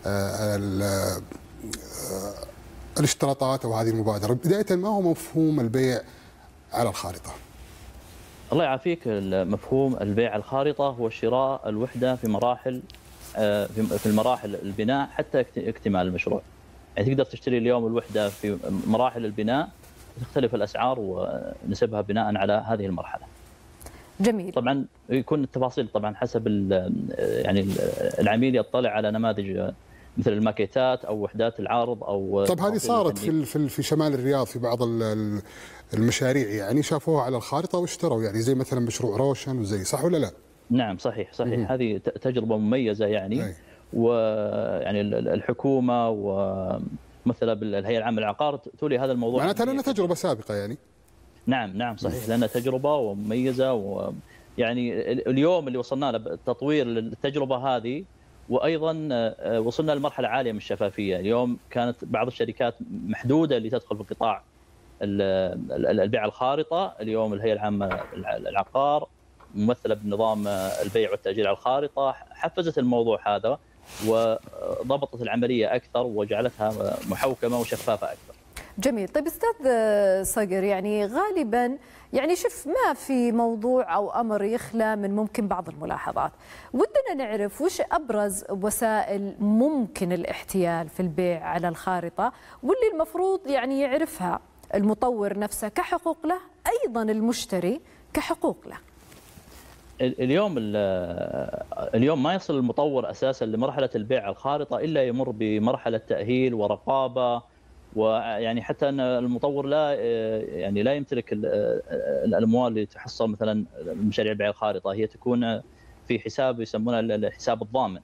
A: الاشتراطات او هذه المبادره. بدايه ما هو مفهوم البيع على الخارطه؟
L: الله يعافيك، مفهوم البيع على الخارطه هو شراء الوحده في مراحل في المراحل البناء حتى اكتمال المشروع. يعني تقدر تشتري اليوم الوحده في مراحل البناء، تختلف الاسعار ونسبها بناء على هذه المرحله.
B: جميل.
L: طبعا يكون التفاصيل طبعا حسب يعني العميل يطلع على نماذج مثل الماكيتات او وحدات العرض او.
A: طب هذه صارت في في في شمال الرياض في بعض المشاريع، يعني شافوها على الخارطه واشتروا، يعني زي مثلا مشروع روشن وزي، صح ولا لا؟
L: نعم صحيح صحيح. هذه تجربه مميزه يعني. أي. ويعني الحكومه ومثلا بالهيئه العامه للعقار تولي هذا الموضوع.
A: معناتها لنا تجربه سابقه يعني.
L: نعم نعم صحيح، لنا تجربه ومميزه، ويعني اليوم اللي وصلنا له تطوير التجربه هذه، وايضا وصلنا لمرحله عاليه من الشفافيه. اليوم كانت بعض الشركات محدوده اللي تدخل في قطاع البيع الخارطه، اليوم الهيئه العامه للعقار ممثله بنظام البيع والتاجير على الخارطه حفزت الموضوع هذا وضبطت العمليه اكثر وجعلتها محوكمه وشفافه اكثر.
B: جميل. طيب استاذ صقر، يعني غالبا يعني شوف ما في موضوع او امر يخلى من ممكن بعض الملاحظات. ودنا نعرف وش ابرز وسائل ممكن الاحتيال في البيع على الخارطه، واللي المفروض يعني يعرفها المطور نفسه كحقوق له، ايضا المشتري كحقوق له.
L: اليوم اليوم ما يصل المطور اساسا لمرحله البيع على الخارطه الا يمر بمرحله تاهيل ورقابه، ويعني حتى ان المطور لا يعني لا يمتلك الاموال اللي تحصل مثلا مشاريع البيع الخارطه، هي تكون في حساب يسمونه الحساب الضامن.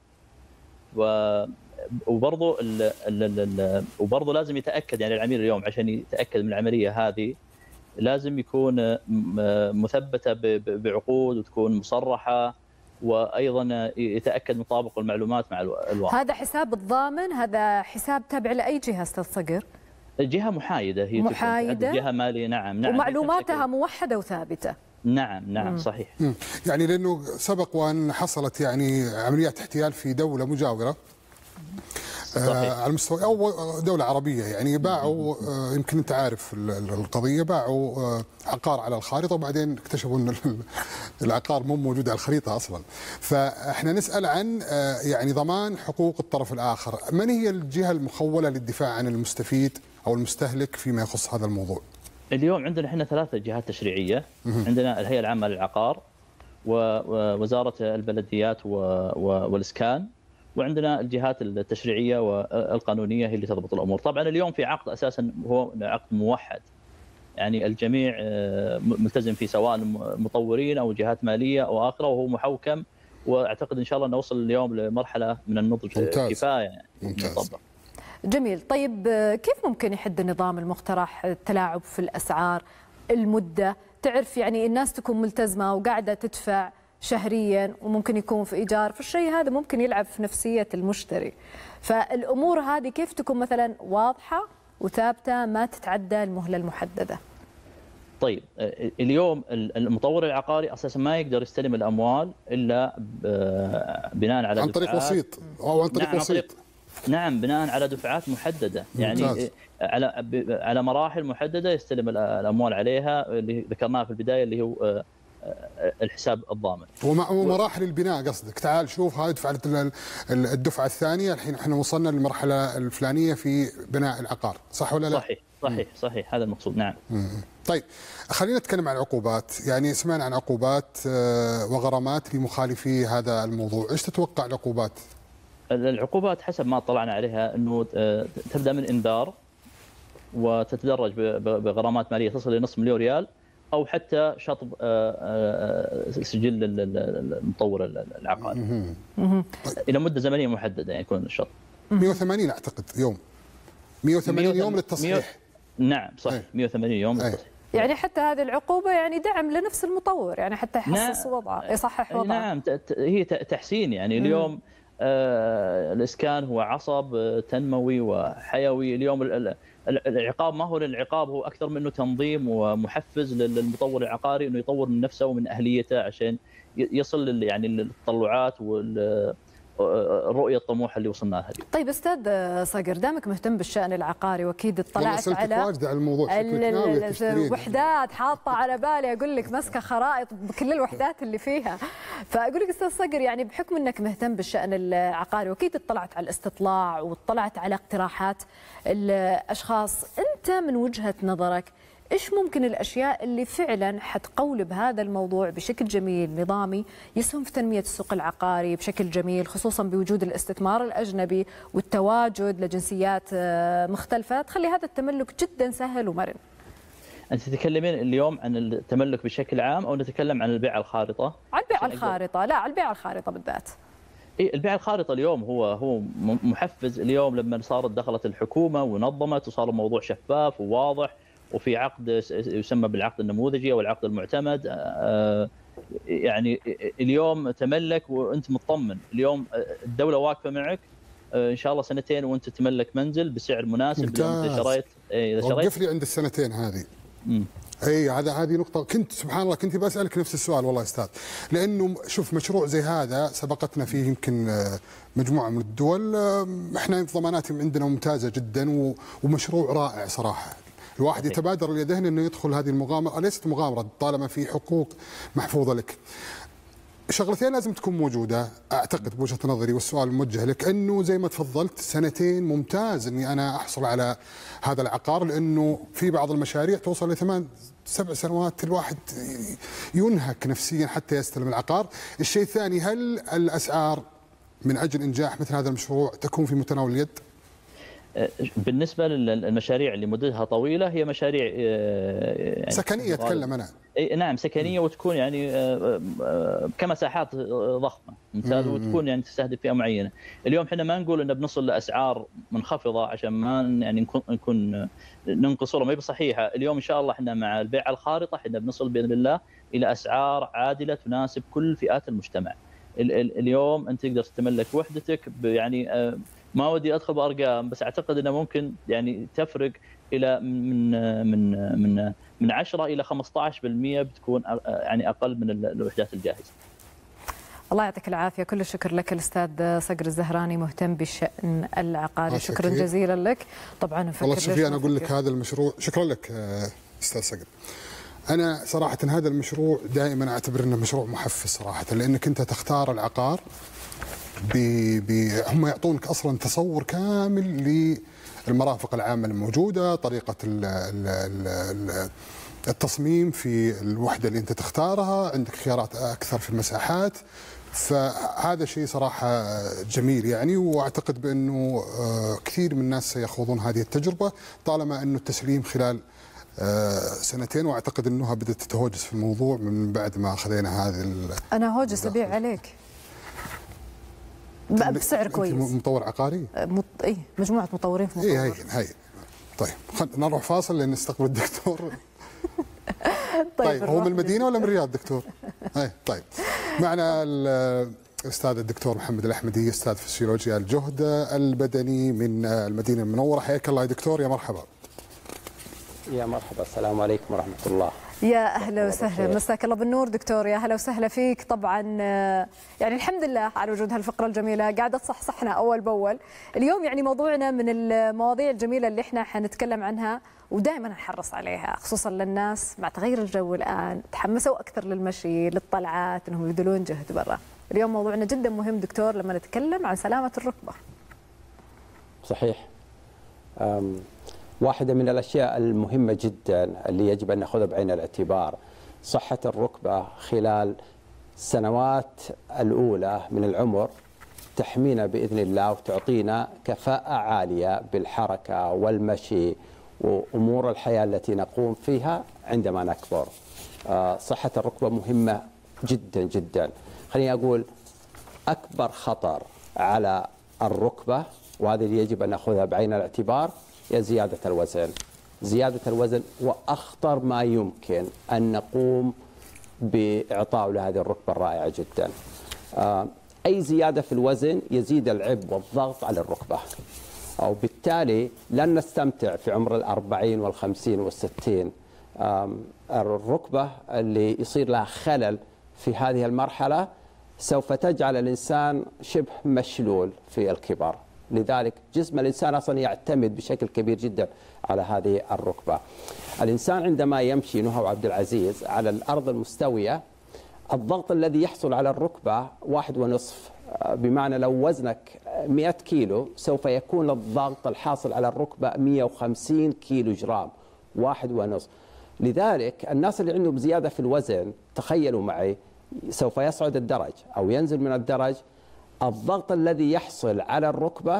L: وبرضه وبرضه لازم يتاكد، يعني العميل اليوم عشان يتاكد من العمليه هذه لازم يكون مثبته بعقود وتكون مصرحه، وايضا يتاكد من تطابق المعلومات مع الواقع.
B: هذا حساب الضامن، هذا حساب تابع لاي جهه استاذ صقر؟
L: جهه محايده، هي
B: محايده،
L: جهه ماليه. نعم نعم.
B: ومعلوماتها موحده وثابته.
L: نعم نعم
B: مم.
L: صحيح.
A: مم. يعني لانه سبق وان حصلت يعني عمليات احتيال في دوله مجاوره آه على مستوى او دوله عربيه، يعني باعوا آه يمكن انت عارف القضيه، باعوا آه عقار على الخارطه وبعدين اكتشفوا ان العقار مو موجود على الخريطه اصلا. فاحنا نسال عن آه يعني ضمان حقوق الطرف الاخر، من هي الجهه المخوله للدفاع عن المستفيد او المستهلك فيما يخص هذا الموضوع؟
L: اليوم عندنا احنا ثلاثه جهات تشريعيه، عندنا الهيئه العامه للعقار ووزاره البلديات والاسكان، وعندنا الجهات التشريعيه والقانونيه هي اللي تضبط الامور. طبعا اليوم في عقد اساسا هو عقد موحد، يعني الجميع ملتزم فيه سواء مطورين او جهات ماليه او اخرى، وهو محوكم، واعتقد ان شاء الله نوصل اليوم لمرحله من النضج
A: ممتاز.
L: كفايه يعني.
A: ممتاز.
B: جميل. طيب كيف ممكن يحد النظام المقترح التلاعب في الاسعار؟ المده، تعرف يعني الناس تكون ملتزمه وقاعده تدفع شهريا وممكن يكون في ايجار، فالشيء هذا ممكن يلعب في نفسيه المشتري. فالامور هذه كيف تكون مثلا واضحه وثابته ما تتعدى المهله المحدده؟
L: طيب اليوم المطور العقاري اساسا ما يقدر يستلم الاموال الا بناء على
A: عن طريق وسيط او عن طريق
L: نعم
A: وسيط.
L: نعم بناء على دفعات محدده، يعني ممتاز. على على مراحل محدده يستلم الاموال عليها اللي ذكرناها في البدايه اللي هو الحساب الضامن.
A: ومراحل البناء قصدك، تعال شوف هاي دفعه الدفعه الثانيه، الحين احنا وصلنا للمرحله الفلانيه في بناء العقار، صح ولا لا؟
L: صحيح صحيح صحيح هذا المقصود. نعم.
A: مم. طيب خلينا نتكلم عن العقوبات، يعني سمعنا عن عقوبات وغرامات لمخالفي هذا الموضوع، ايش تتوقع العقوبات؟
L: العقوبات حسب ما اطلعنا عليها انه تبدا من انذار وتتدرج بغرامات ماليه تصل الى نصف مليون ريال، او حتى شطب سجل المطور العقاري الى مده زمنيه محدده، يعني يكون الشطب
A: مئة وثمانين اعتقد يوم، مئة وثمانين يوم للتصحيح.
L: نعم صحيح، مئة وثمانين يوم للتصحيح.
B: يعني حتى هذه العقوبه يعني دعم لنفس المطور، يعني حتى يحسس وضعه، يصحح وضعه.
L: نعم هي تحسين، يعني اليوم آه الاسكان هو عصب تنموي وحيوي. اليوم العقاب ما هو للعقاب، هو اكثر منه تنظيم ومحفز للمطور العقاري انه يطور من نفسه ومن اهليته عشان يصل يعني للتطلعات والرؤيه الطموحه اللي وصلنا لها.
B: طيب استاذ صقر، دامك مهتم بالشان العقاري واكيد اطلعت على
A: واجد على الموضوع،
B: الوحدات حاطه على بالي اقول لك ماسكه خرائط بكل الوحدات اللي فيها، فاقول لك استاذ صقر يعني بحكم انك مهتم بالشان العقاري واكيد اطلعت على الاستطلاع واطلعت على اقتراحات الاشخاص، انت من وجهه نظرك إيش ممكن الأشياء اللي فعلا حتقولب هذا الموضوع بشكل جميل نظامي يسهم في تنمية السوق العقاري بشكل جميل، خصوصا بوجود الاستثمار الأجنبي والتواجد لجنسيات مختلفة، تخلي هذا التملك جدا سهل ومرن؟
L: أنت تتكلمين اليوم عن التملك بشكل عام أو نتكلم عن البيع الخارطة؟
B: عن البيع الخارطة، لا عن البيع الخارطة بالذات.
L: إيه البيع الخارطة اليوم هو هو محفز. اليوم لما صارت دخلت الحكومة ونظمت وصار الموضوع شفاف وواضح وفي عقد يسمى بالعقد النموذجي أو العقد المعتمد، يعني اليوم تملك وأنت مطمن. اليوم الدولة واقفة معك إن شاء الله سنتين وأنت تملك منزل بسعر مناسب. اليوم أنت شريت إذا شريت
A: وقف لي عند السنتين هذه.
L: مم.
A: اي هذا هذه نقطة كنت سبحان الله كنت بسألك نفس السؤال والله يا استاذ، لانه شوف مشروع زي هذا سبقتنا فيه يمكن مجموعة من الدول، احنا ضماناتهم عندنا ممتازة جدا ومشروع رائع صراحة. الواحد يتبادر لذهنه انه يدخل هذه المغامرة، ليست مغامرة طالما في حقوق محفوظة لك. شغلتين لازم تكون موجودة اعتقد بوجهة نظري، والسؤال موجه لك، انه زي ما تفضلت سنتين ممتاز اني انا احصل على هذا العقار، لانه في بعض المشاريع توصل لثمان سبع سنوات الواحد ينهك نفسيا حتى يستلم العقار. الشيء الثاني، هل الاسعار من اجل انجاح مثل هذا المشروع تكون في متناول اليد؟
L: بالنسبة للمشاريع اللي مدتها طويلة هي مشاريع يعني
A: سكنية اتكلم أنا.
L: نعم سكنية، وتكون يعني كمساحات ضخمة ممتاز، وتكون يعني تستهدف فئة معينة. اليوم احنا ما نقول انه بنصل لأسعار منخفضة عشان ما يعني نكون نكون ننقص صورة ما هي بصحيحة. اليوم ان شاء الله احنا مع البيع الخارطة احنا بنصل بإذن الله إلى أسعار عادلة تناسب كل فئات المجتمع. اليوم انت تقدر تتملك وحدتك يعني، ما ودي ادخل بارقام بس اعتقد انه ممكن يعني تفرق الى من من من من عشرة الى خمسة عشر بالمئة بتكون يعني اقل من الوحدات الجاهزه.
B: الله يعطيك العافيه، كل الشكر لك الاستاذ صقر الزهراني مهتم بالشان العقاري، شكرا جزيلا لك. طبعا نفكر
A: والله شوفي انا اقول لك هذا المشروع، شكرا لك استاذ صقر. انا صراحه هذا المشروع دائما اعتبر انه مشروع محفز صراحه، لانك انت تختار العقار بي بي هم يعطونك اصلا تصور كامل للمرافق العامه الموجوده، طريقه ال ال ال التصميم في الوحده اللي انت تختارها، عندك خيارات اكثر في المساحات، فهذا شيء صراحه جميل يعني. واعتقد بانه كثير من الناس سيخوضون هذه التجربه طالما انه التسليم خلال سنتين، واعتقد انها بدات تتهوجس في الموضوع من بعد ما اخذنا هذه.
B: انا هوجس ابيع عليك بسعر كويس.
A: مطور عقاري؟
B: مط... اي مجموعه مطورين في مطور.
A: اي هي هي طيب خلينا نروح فاصل لان نستقبل الدكتور. طيب, طيب هو من المدينه ولا من الرياض دكتور؟ اي طيب معنا الاستاذ الدكتور محمد الاحمدي، استاذ فسيولوجيا الجهد البدني من المدينه المنوره. حياك الله يا دكتور، يا مرحبا.
M: يا مرحبا، السلام عليكم ورحمه الله.
B: يا اهلا وسهلا، مساك الله بالنور دكتور، يا اهلا وسهلا فيك. طبعا يعني الحمد لله على وجود هالفقره الجميله، قاعده تصحصحنا اول باول. اليوم يعني موضوعنا من المواضيع الجميله اللي احنا حنتكلم عنها ودائما نحرص عليها، خصوصا للناس مع تغير الجو الان تحمسوا اكثر للمشي للطلعات، انهم يبذلون جهد برا. اليوم موضوعنا جدا مهم دكتور لما نتكلم عن سلامه الركبه.
M: صحيح. أم واحدة من الأشياء المهمة جدا اللي يجب أن نأخذها بعين الاعتبار صحة الركبة خلال السنوات الأولى من العمر، تحمينا بإذن الله وتعطينا كفاءة عالية بالحركة والمشي وأمور الحياة التي نقوم فيها عندما نكبر. صحة الركبة مهمة جدا جدا. خليني أقول أكبر خطر على الركبة، وهذه اللي يجب أن نأخذها بعين الاعتبار، هي زيادة الوزن. زيادة الوزن وأخطر ما يمكن أن نقوم بإعطائه لهذه الركبة الرائعة جدا. أي زيادة في الوزن يزيد العبء والضغط على الركبة، أو بالتالي لن نستمتع في عمر الأربعين والخمسين والستين. الركبة اللي يصير لها خلل في هذه المرحلة سوف تجعل الإنسان شبه مشلول في الكبر. لذلك جسم الإنسان أصلا يعتمد بشكل كبير جدا على هذه الركبة. الإنسان عندما يمشي نهى وعبد العزيز على الأرض المستوية، الضغط الذي يحصل على الركبة واحد ونصف، بمعنى لو وزنك مئة كيلو سوف يكون الضغط الحاصل على الركبة مئة وخمسين كيلو جرام، واحد ونصف. لذلك الناس اللي عندهم زيادة في الوزن تخيلوا معي سوف يصعد الدرج أو ينزل من الدرج، الضغط الذي يحصل على الركبة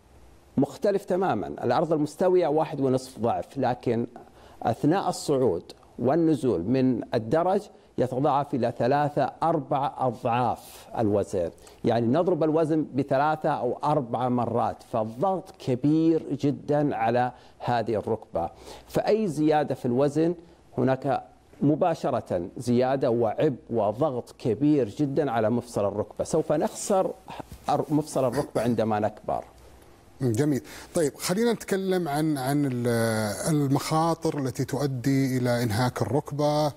M: مختلف تماما. الأرض المستوية واحد ونصف ضعف، لكن أثناء الصعود والنزول من الدرج يتضاعف إلى ثلاثة أربع أضعاف الوزن، يعني نضرب الوزن بثلاثة أو أربع مرات، فالضغط كبير جدا على هذه الركبة. فأي زيادة في الوزن هناك مباشرة زيادة وعبء وضغط كبير جدا على مفصل الركبة، سوف نخسر مفصل الركبة عندما نكبر.
A: جميل. طيب خلينا نتكلم عن عن المخاطر التي تؤدي إلى إنهاك الركبة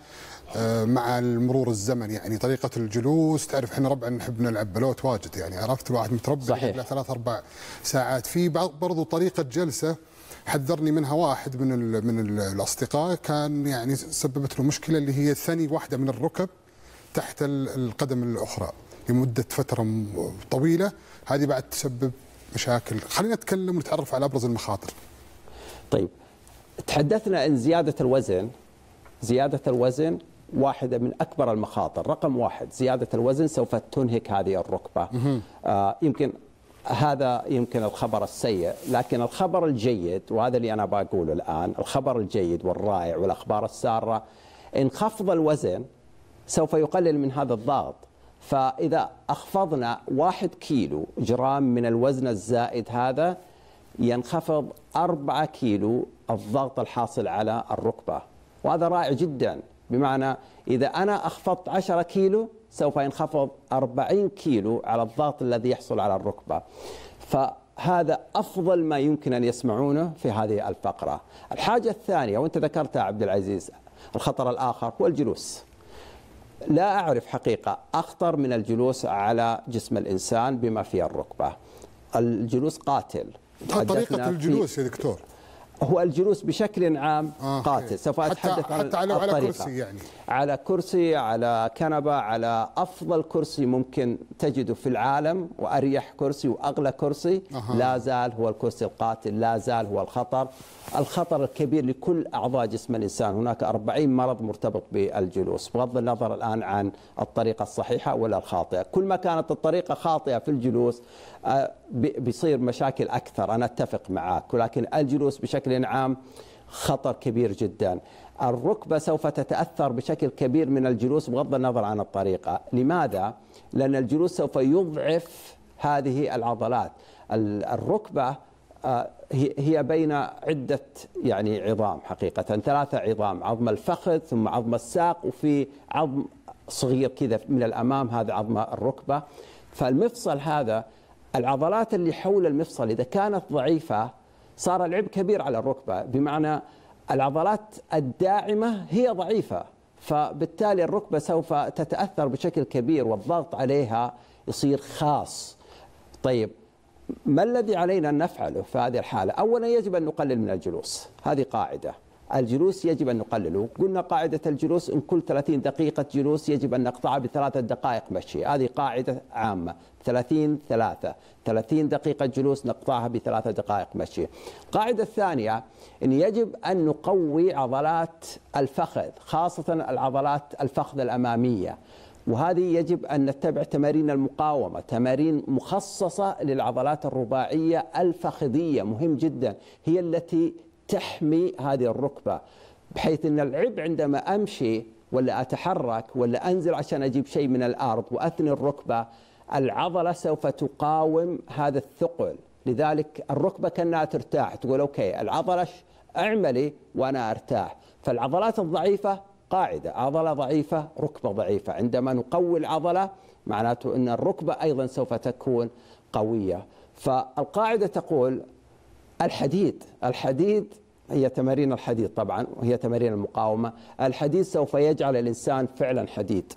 A: مع المرور الزمن، يعني طريقة الجلوس. تعرف احنا ربعا نحب نلعب بلوت واجد، يعني عرفت الواحد متربع إلى ثلاث أربع ساعات. في برضو طريقة جلسة حذرني منها واحد من ال من ال الأصدقاء، كان يعني سببت له مشكلة اللي هي ثني واحدة من الركب تحت القدم الأخرى لمدة فترة طويلة، هذه بعد تسبب مشاكل. خلينا نتكلم ونتعرف على أبرز المخاطر.
M: طيب تحدثنا أن زيادة الوزن زيادة الوزن واحدة من أكبر المخاطر. رقم واحد، زيادة الوزن سوف تنهك هذه الركبة. آه يمكن هذا يمكن الخبر السيء، لكن الخبر الجيد، وهذا اللي أنا بقوله الآن، الخبر الجيد والرائع والأخبار السارة، إن خفض الوزن سوف يقلل من هذا الضغط. فإذا أخفضنا واحد كيلو جرام من الوزن الزائد هذا ينخفض أربعة كيلو الضغط الحاصل على الركبة، وهذا رائع جدا. بمعنى إذا أنا أخفضت عشرة كيلو سوف ينخفض أربعين كيلو على الضغط الذي يحصل على الركبة. فهذا أفضل ما يمكن أن يسمعونه في هذه الفقرة. الحاجة الثانية وأنت ذكرتها عبد العزيز، الخطر الآخر هو الجلوس. لا أعرف حقيقة أخطر من الجلوس على جسم الإنسان بما فيه الركبة. الجلوس قاتل.
A: طريقة الجلوس يا دكتور،
M: هو الجلوس بشكل عام آه قاتل. سوف أتحدث عن
A: حتى على, على كرسي، يعني
M: على كرسي، على كنبة، على أفضل كرسي ممكن تجده في العالم وأريح كرسي وأغلى كرسي، آه. لا زال هو الكرسي القاتل، لا زال هو الخطر الخطر الكبير لكل أعضاء جسم الإنسان. هناك أربعين مرض مرتبط بالجلوس، بغض النظر الآن عن الطريقة الصحيحة ولا الخاطئة. كل ما كانت الطريقة خاطئة في الجلوس بيصير مشاكل أكثر، أنا أتفق معك، ولكن الجلوس بشكل عام خطر كبير جدا. الركبة سوف تتأثر بشكل كبير من الجلوس بغض النظر عن الطريقة. لماذا؟ لأن الجلوس سوف يضعف هذه العضلات. الركبة هي بين عدة يعني عظام حقيقة، ثلاثة عظام، عظم الفخذ ثم عظم الساق وفي عظم صغير كذا من الأمام، هذا عظم الركبة. فالمفصل هذا، العضلات اللي حول المفصل إذا كانت ضعيفة صار العبء كبير على الركبة، بمعنى العضلات الداعمة هي ضعيفة، فبالتالي الركبة سوف تتأثر بشكل كبير والضغط عليها يصير خاص. طيب ما الذي علينا أن نفعله في هذه الحالة؟ أولا يجب أن نقلل من الجلوس، هذه قاعدة. الجلوس يجب أن نقلله. قلنا قاعدة الجلوس إن كل ثلاثين دقيقة جلوس يجب أن نقطعها بثلاثة دقائق مشي، هذه قاعدة عامة. ثلاثين ثلاثة ثلاثين دقيقة جلوس نقطعها بثلاثة دقائق مشي. القاعدة الثانية أن يجب أن نقوي عضلات الفخذ، خاصة العضلات الفخذ الأمامية، وهذه يجب أن نتبع تمارين المقاومة، تمارين مخصصة للعضلات الرباعية الفخذية، مهم جدا، هي التي تحمي هذه الركبة، بحيث أن العبء عندما أمشي ولا أتحرك ولا أنزل عشان أجيب شيء من الأرض وأثني الركبة، العضلة سوف تقاوم هذا الثقل. لذلك الركبة كأنها ترتاح، تقول أوكي العضلة اعملي وأنا أرتاح. فالعضلات الضعيفة قاعدة، عضلة ضعيفة ركبة ضعيفة، عندما نقوي العضلة معناته أن الركبة أيضا سوف تكون قوية. فالقاعدة تقول الحديد الحديد هي تمارين الحديد طبعا وهي تمارين المقاومة، الحديد سوف يجعل الإنسان فعلا حديد.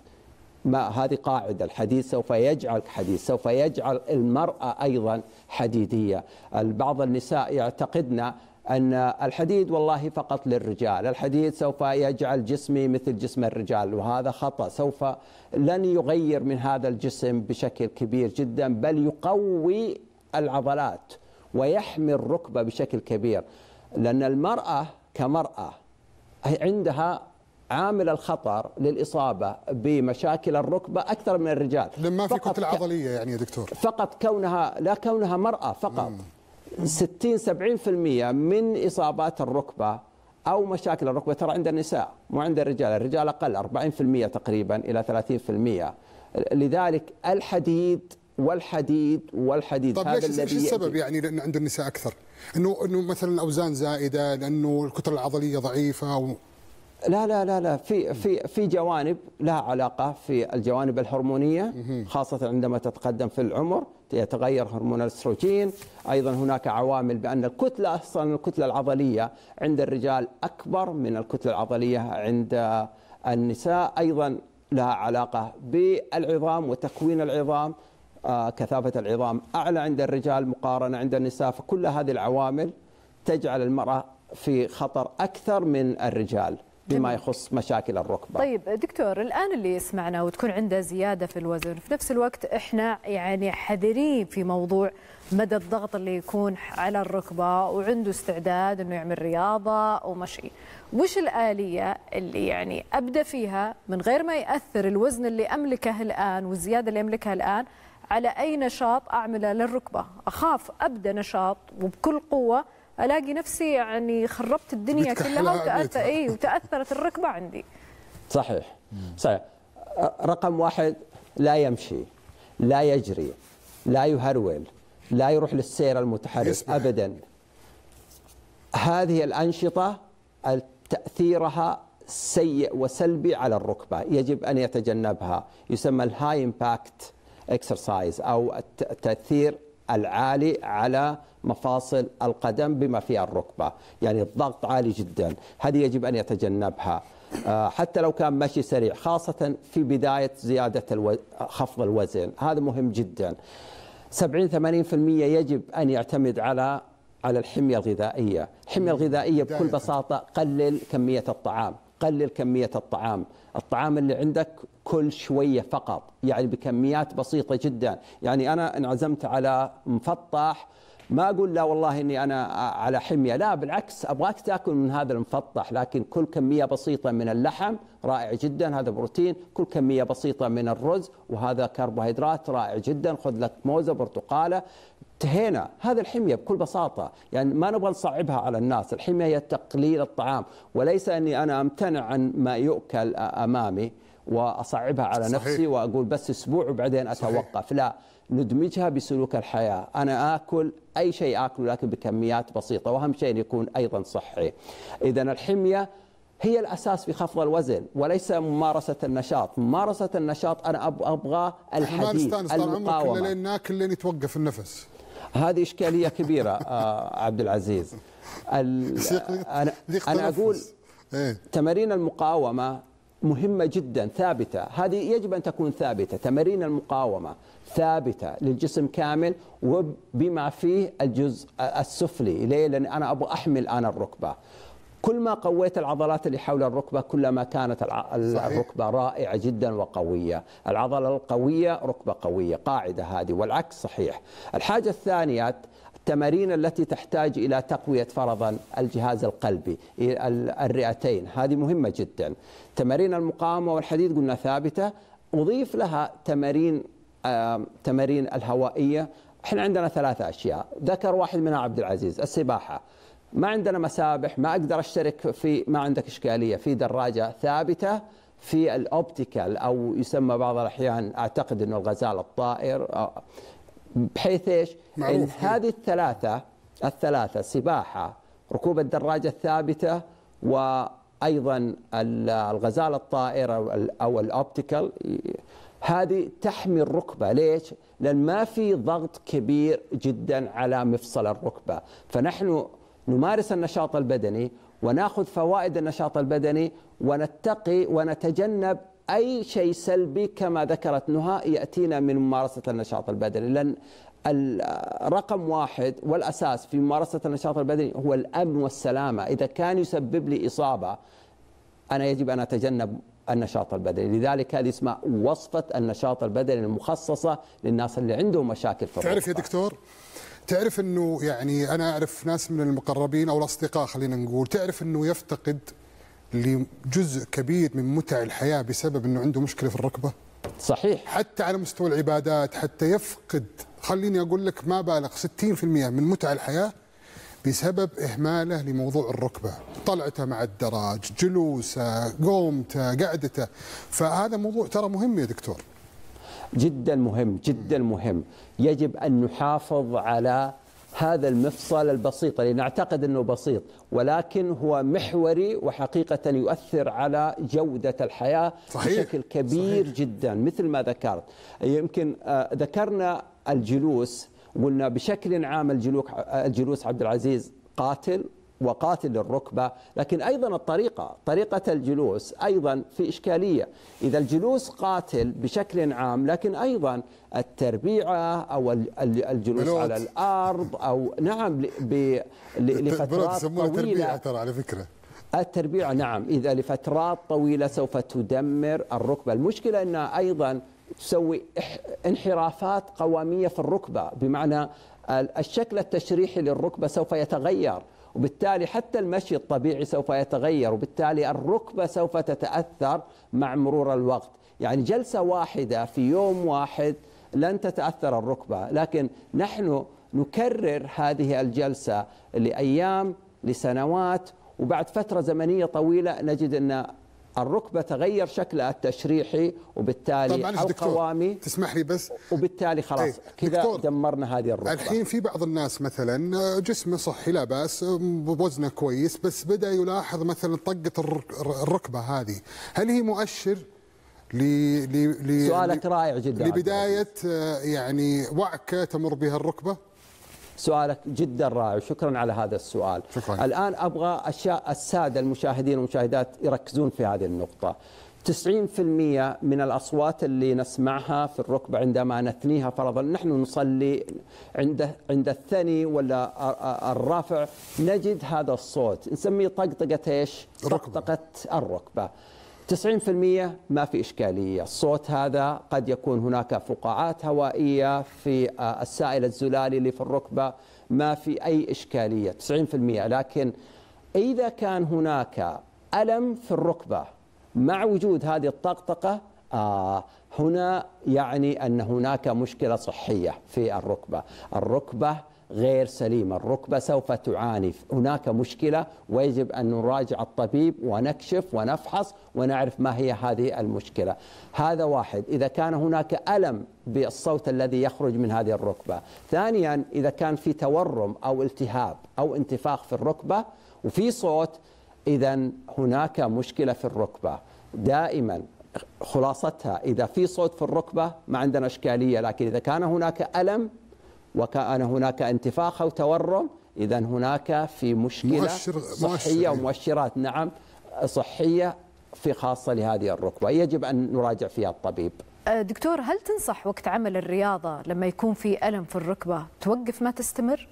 M: ما هذه قاعدة، الحديد سوف يجعل حديد، سوف يجعل المرأة أيضا حديدية. بعض النساء يعتقدن أن الحديد والله فقط للرجال، الحديد سوف يجعل جسمي مثل جسم الرجال، وهذا خطأ. سوف لن يغير من هذا الجسم بشكل كبير جدا، بل يقوي العضلات ويحمي الركبة بشكل كبير. لأن المرأة كمرأة عندها عامل الخطر للإصابة بمشاكل الركبة أكثر من الرجال.
A: لما في كتلة عضلية يعني يا دكتور.
M: فقط كونها لا كونها مرأة فقط. ستين سبعين بالمئة من إصابات الركبة أو مشاكل الركبة ترى عند النساء مو عند الرجال، الرجال أقل أربعين بالمئة تقريبا إلى ثلاثين بالمئة. لذلك الحديد والحديد والحديد
A: طيب
M: هذا
A: ليش
M: الذي
A: ايش السبب يعني لأن عند النساء أكثر؟ إنه إنه مثلا الأوزان زائدة، لأنه الكتلة العضلية ضعيفة أو
M: لا لا لا لا في في في جوانب لها علاقة في الجوانب الهرمونية، خاصة عندما تتقدم في العمر يتغير هرمون الاستروجين. أيضا هناك عوامل بأن الكتلة أصلا الكتلة العضلية عند الرجال أكبر من الكتلة العضلية عند النساء. أيضا لها علاقة بالعظام وتكوين العظام، آه كثافة العظام أعلى عند الرجال مقارنة عند النساء. فكل هذه العوامل تجعل المرأة في خطر أكثر من الرجال بما يخص مشاكل الركبة.
B: طيب دكتور، الآن اللي يسمعنا وتكون عنده زيادة في الوزن، في نفس الوقت إحنا يعني حذرين في موضوع مدى الضغط اللي يكون على الركبة وعنده استعداد إنه يعمل رياضة ومشي، وش الآلية اللي يعني أبدأ فيها من غير ما يأثر الوزن اللي أملكه الآن والزيادة اللي أملكها الآن على أي نشاط أعمله للركبة؟ أخاف أبدأ نشاط وبكل قوة ألاقي نفسي يعني خربت الدنيا كلها وتأثر إيه وتأثرت الركبة عندي.
M: صحيح صحيح. رقم واحد، لا يمشي، لا يجري، لا يهرول، لا يروح للسير المتحرك أبدا. هذه الأنشطة تأثيرها سيء وسلبي على الركبة، يجب أن يتجنبها. يسمى الهاي امباكت اكسرسايز أو التأثير العالي على مفاصل القدم بما فيها الركبة، يعني الضغط عالي جدا، هذه يجب أن يتجنبها. حتى لو كان مشي سريع، خاصة في بداية زيادة الو... خفض الوزن، هذا مهم جدا. سبعين ثمانين بالمئة يجب أن يعتمد على على الحمية الغذائية. الحمية الغذائية بكل بساطة قلل كمية الطعام، قلل كمية الطعام، الطعام اللي عندك كل شوية فقط، يعني بكميات بسيطة جدا. يعني أنا انعزمت على مفطح، ما أقول لا والله إني أنا على حمية، لا بالعكس، أبغاك تأكل من هذا المفطح، لكن كل كمية بسيطة من اللحم رائع جدا، هذا بروتين، كل كمية بسيطة من الرز وهذا كربوهيدرات رائع جدا، خذ لك موزة برتقالة، انتهينا. هذا الحمية بكل بساطة، يعني ما نبغى نصعبها على الناس. الحمية هي تقليل الطعام، وليس أني أنا أمتنع عن ما يؤكل أمامي وأصعبها على صحيح. نفسي وأقول بس أسبوع وبعدين أتوقف، صحيح. لا، ندمجها بسلوك الحياة. أنا آكل أي شيء آكله لكن بكميات بسيطة، وأهم شيء يكون أيضا صحي. إذا الحمية هي الأساس في خفض الوزن وليس ممارسة النشاط. ممارسة النشاط أنا أبغى الحديث، المقاومة.
A: كلنا لين ناكل لين يتوقف النفس.
M: هذه إشكالية كبيرة آه عبد العزيز. أنا, أنا أقول تمارين المقاومة مهمة جدا، ثابتة، هذه يجب أن تكون ثابتة. تمارين المقاومة ثابتة للجسم كامل وبما فيه الجزء السفلي. ليه؟ لأن أنا أبغى أحمل أنا الركبة. كل ما قويت العضلات اللي حول الركبة كلما كانت الركبة رائعة جدا وقوية. العضلة القوية ركبة قوية، قاعدة هذه، والعكس صحيح. الحاجة الثانية التمارين التي تحتاج إلى تقوية فرضا الجهاز القلبي، الرئتين، هذه مهمة جدا. تمارين المقاومة والحديد قلنا ثابتة، أضيف لها تمارين آه تمارين الهوائية. احنا عندنا ثلاثة أشياء ذكر واحد منها عبد العزيز، السباحة. ما عندنا مسابح، ما أقدر أشترك في، ما عندك إشكالية في دراجة ثابتة، في الأوبتيكال أو يسمى بعض الأحيان أعتقد أنه الغزال الطائر، بحيث إيش؟ إن هذه الثلاثة الثلاثة سباحة، ركوب الدراجة الثابتة، وأيضا الغزال الطائر أو الأوبتيكال، هذه تحمي الركبة. ليش؟ لأن ما في ضغط كبير جدا على مفصل الركبة، فنحن نمارس النشاط البدني وناخذ فوائد النشاط البدني ونتقي ونتجنب أي شيء سلبي كما ذكرت نهى يأتينا من ممارسة النشاط البدني. لأن الرقم واحد والأساس في ممارسة النشاط البدني هو الأمن والسلامة. إذا كان يسبب لي إصابة أنا يجب أن أتجنب النشاط البدني. لذلك هذه اسمها وصفة النشاط البدني المخصصة للناس اللي عندهم مشاكل في الركبة.
A: تعرف يا دكتور، تعرف أنه يعني أنا أعرف ناس من المقربين أو الأصدقاء خلينا نقول، تعرف أنه يفتقد لجزء كبير من متع الحياة بسبب أنه عنده مشكلة في الركبة؟
M: صحيح.
A: حتى على مستوى العبادات، حتى يفقد، خليني أقول لك ما بالغ ستين بالمئة من متع الحياة بسبب إهماله لموضوع الركبة، طلعته مع الدراج، جلوسه، قومته، قعدته. فهذا موضوع ترى مهم يا دكتور.
M: جدا مهم، جدا مهم. يجب أن نحافظ على هذا المفصل البسيط اللي نعتقد أنه بسيط، ولكن هو محوري وحقيقة يؤثر على جودة الحياة صحيح. بشكل كبير صحيح. جدا مثل ما ذكرت. يمكن آه ذكرنا الجلوس، قلنا بشكل عام الجلوس عبد العزيز قاتل وقاتل للركبة، لكن أيضا الطريقة طريقة الجلوس أيضا في إشكالية. إذا الجلوس قاتل بشكل عام، لكن أيضا التربيعة أو الجلوس بلوت. على الأرض أو نعم لفترات طويلة
A: ترى على فكرة
M: التربيعة نعم إذا لفترات طويلة سوف تدمر الركبة. المشكلة أنها أيضا تسوي انحرافات قوامية في الركبة، بمعنى الشكل التشريحي للركبة سوف يتغير، وبالتالي حتى المشي الطبيعي سوف يتغير، وبالتالي الركبة سوف تتأثر مع مرور الوقت. يعني جلسة واحدة في يوم واحد لن تتأثر الركبة، لكن نحن نكرر هذه الجلسة لأيام لسنوات، وبعد فترة زمنية طويلة نجد أن الركبة تغير شكلها التشريحي وبالتالي القوامي.
A: تسمح لي بس،
M: وبالتالي خلاص كذا دمرنا هذه الركبة.
A: الحين في بعض الناس مثلا جسمه صحي لا بأس، وزنه كويس، بس بدأ يلاحظ مثلا طقة الركبة هذه، هل هي مؤشر ل ل
M: سؤالك رائع جدا
A: لبداية يعني وعكة تمر بها الركبة؟
M: سؤالك جدا رائع وشكرا على هذا السؤال.
A: شكرا.
M: الآن أبغى أشياء السادة المشاهدين والمشاهدات يركزون في هذه النقطة. تسعين بالمئة من الأصوات اللي نسمعها في الركبة عندما نثنيها، فرضا نحن نصلي عند عند الثني ولا الرافع نجد هذا الصوت نسميه طقطقة ايش؟ طقطقة الركبة. تسعين بالمئة ما في إشكالية. الصوت هذا قد يكون هناك فقاعات هوائية في السائل الزلالي اللي في الركبة، ما في أي إشكالية تسعين بالمئة. لكن إذا كان هناك ألم في الركبة مع وجود هذه الطقطقة، آه هنا يعني أن هناك مشكلة صحية في الركبة. الركبة غير سليمة، الركبة سوف تعاني، هناك مشكلة ويجب أن نراجع الطبيب ونكشف ونفحص ونعرف ما هي هذه المشكلة. هذا واحد. إذا كان هناك ألم بالصوت الذي يخرج من هذه الركبة. ثانيا إذا كان في تورم أو التهاب أو انتفاخ في الركبة وفي صوت، إذا هناك مشكلة في الركبة. دائما خلاصتها إذا في صوت في الركبة ما عندنا إشكالية، لكن إذا كان هناك ألم وكان هناك انتفاخ أو تورم، إذا هناك في مشكلة
A: مؤشر
M: صحية
A: مؤشر.
M: ومؤشرات نعم صحية في خاصة لهذه الركبة، يجب أن نراجع فيها الطبيب.
B: دكتور، هل تنصح وقت عمل الرياضة لما يكون في ألم في الركبة توقف ما تستمر؟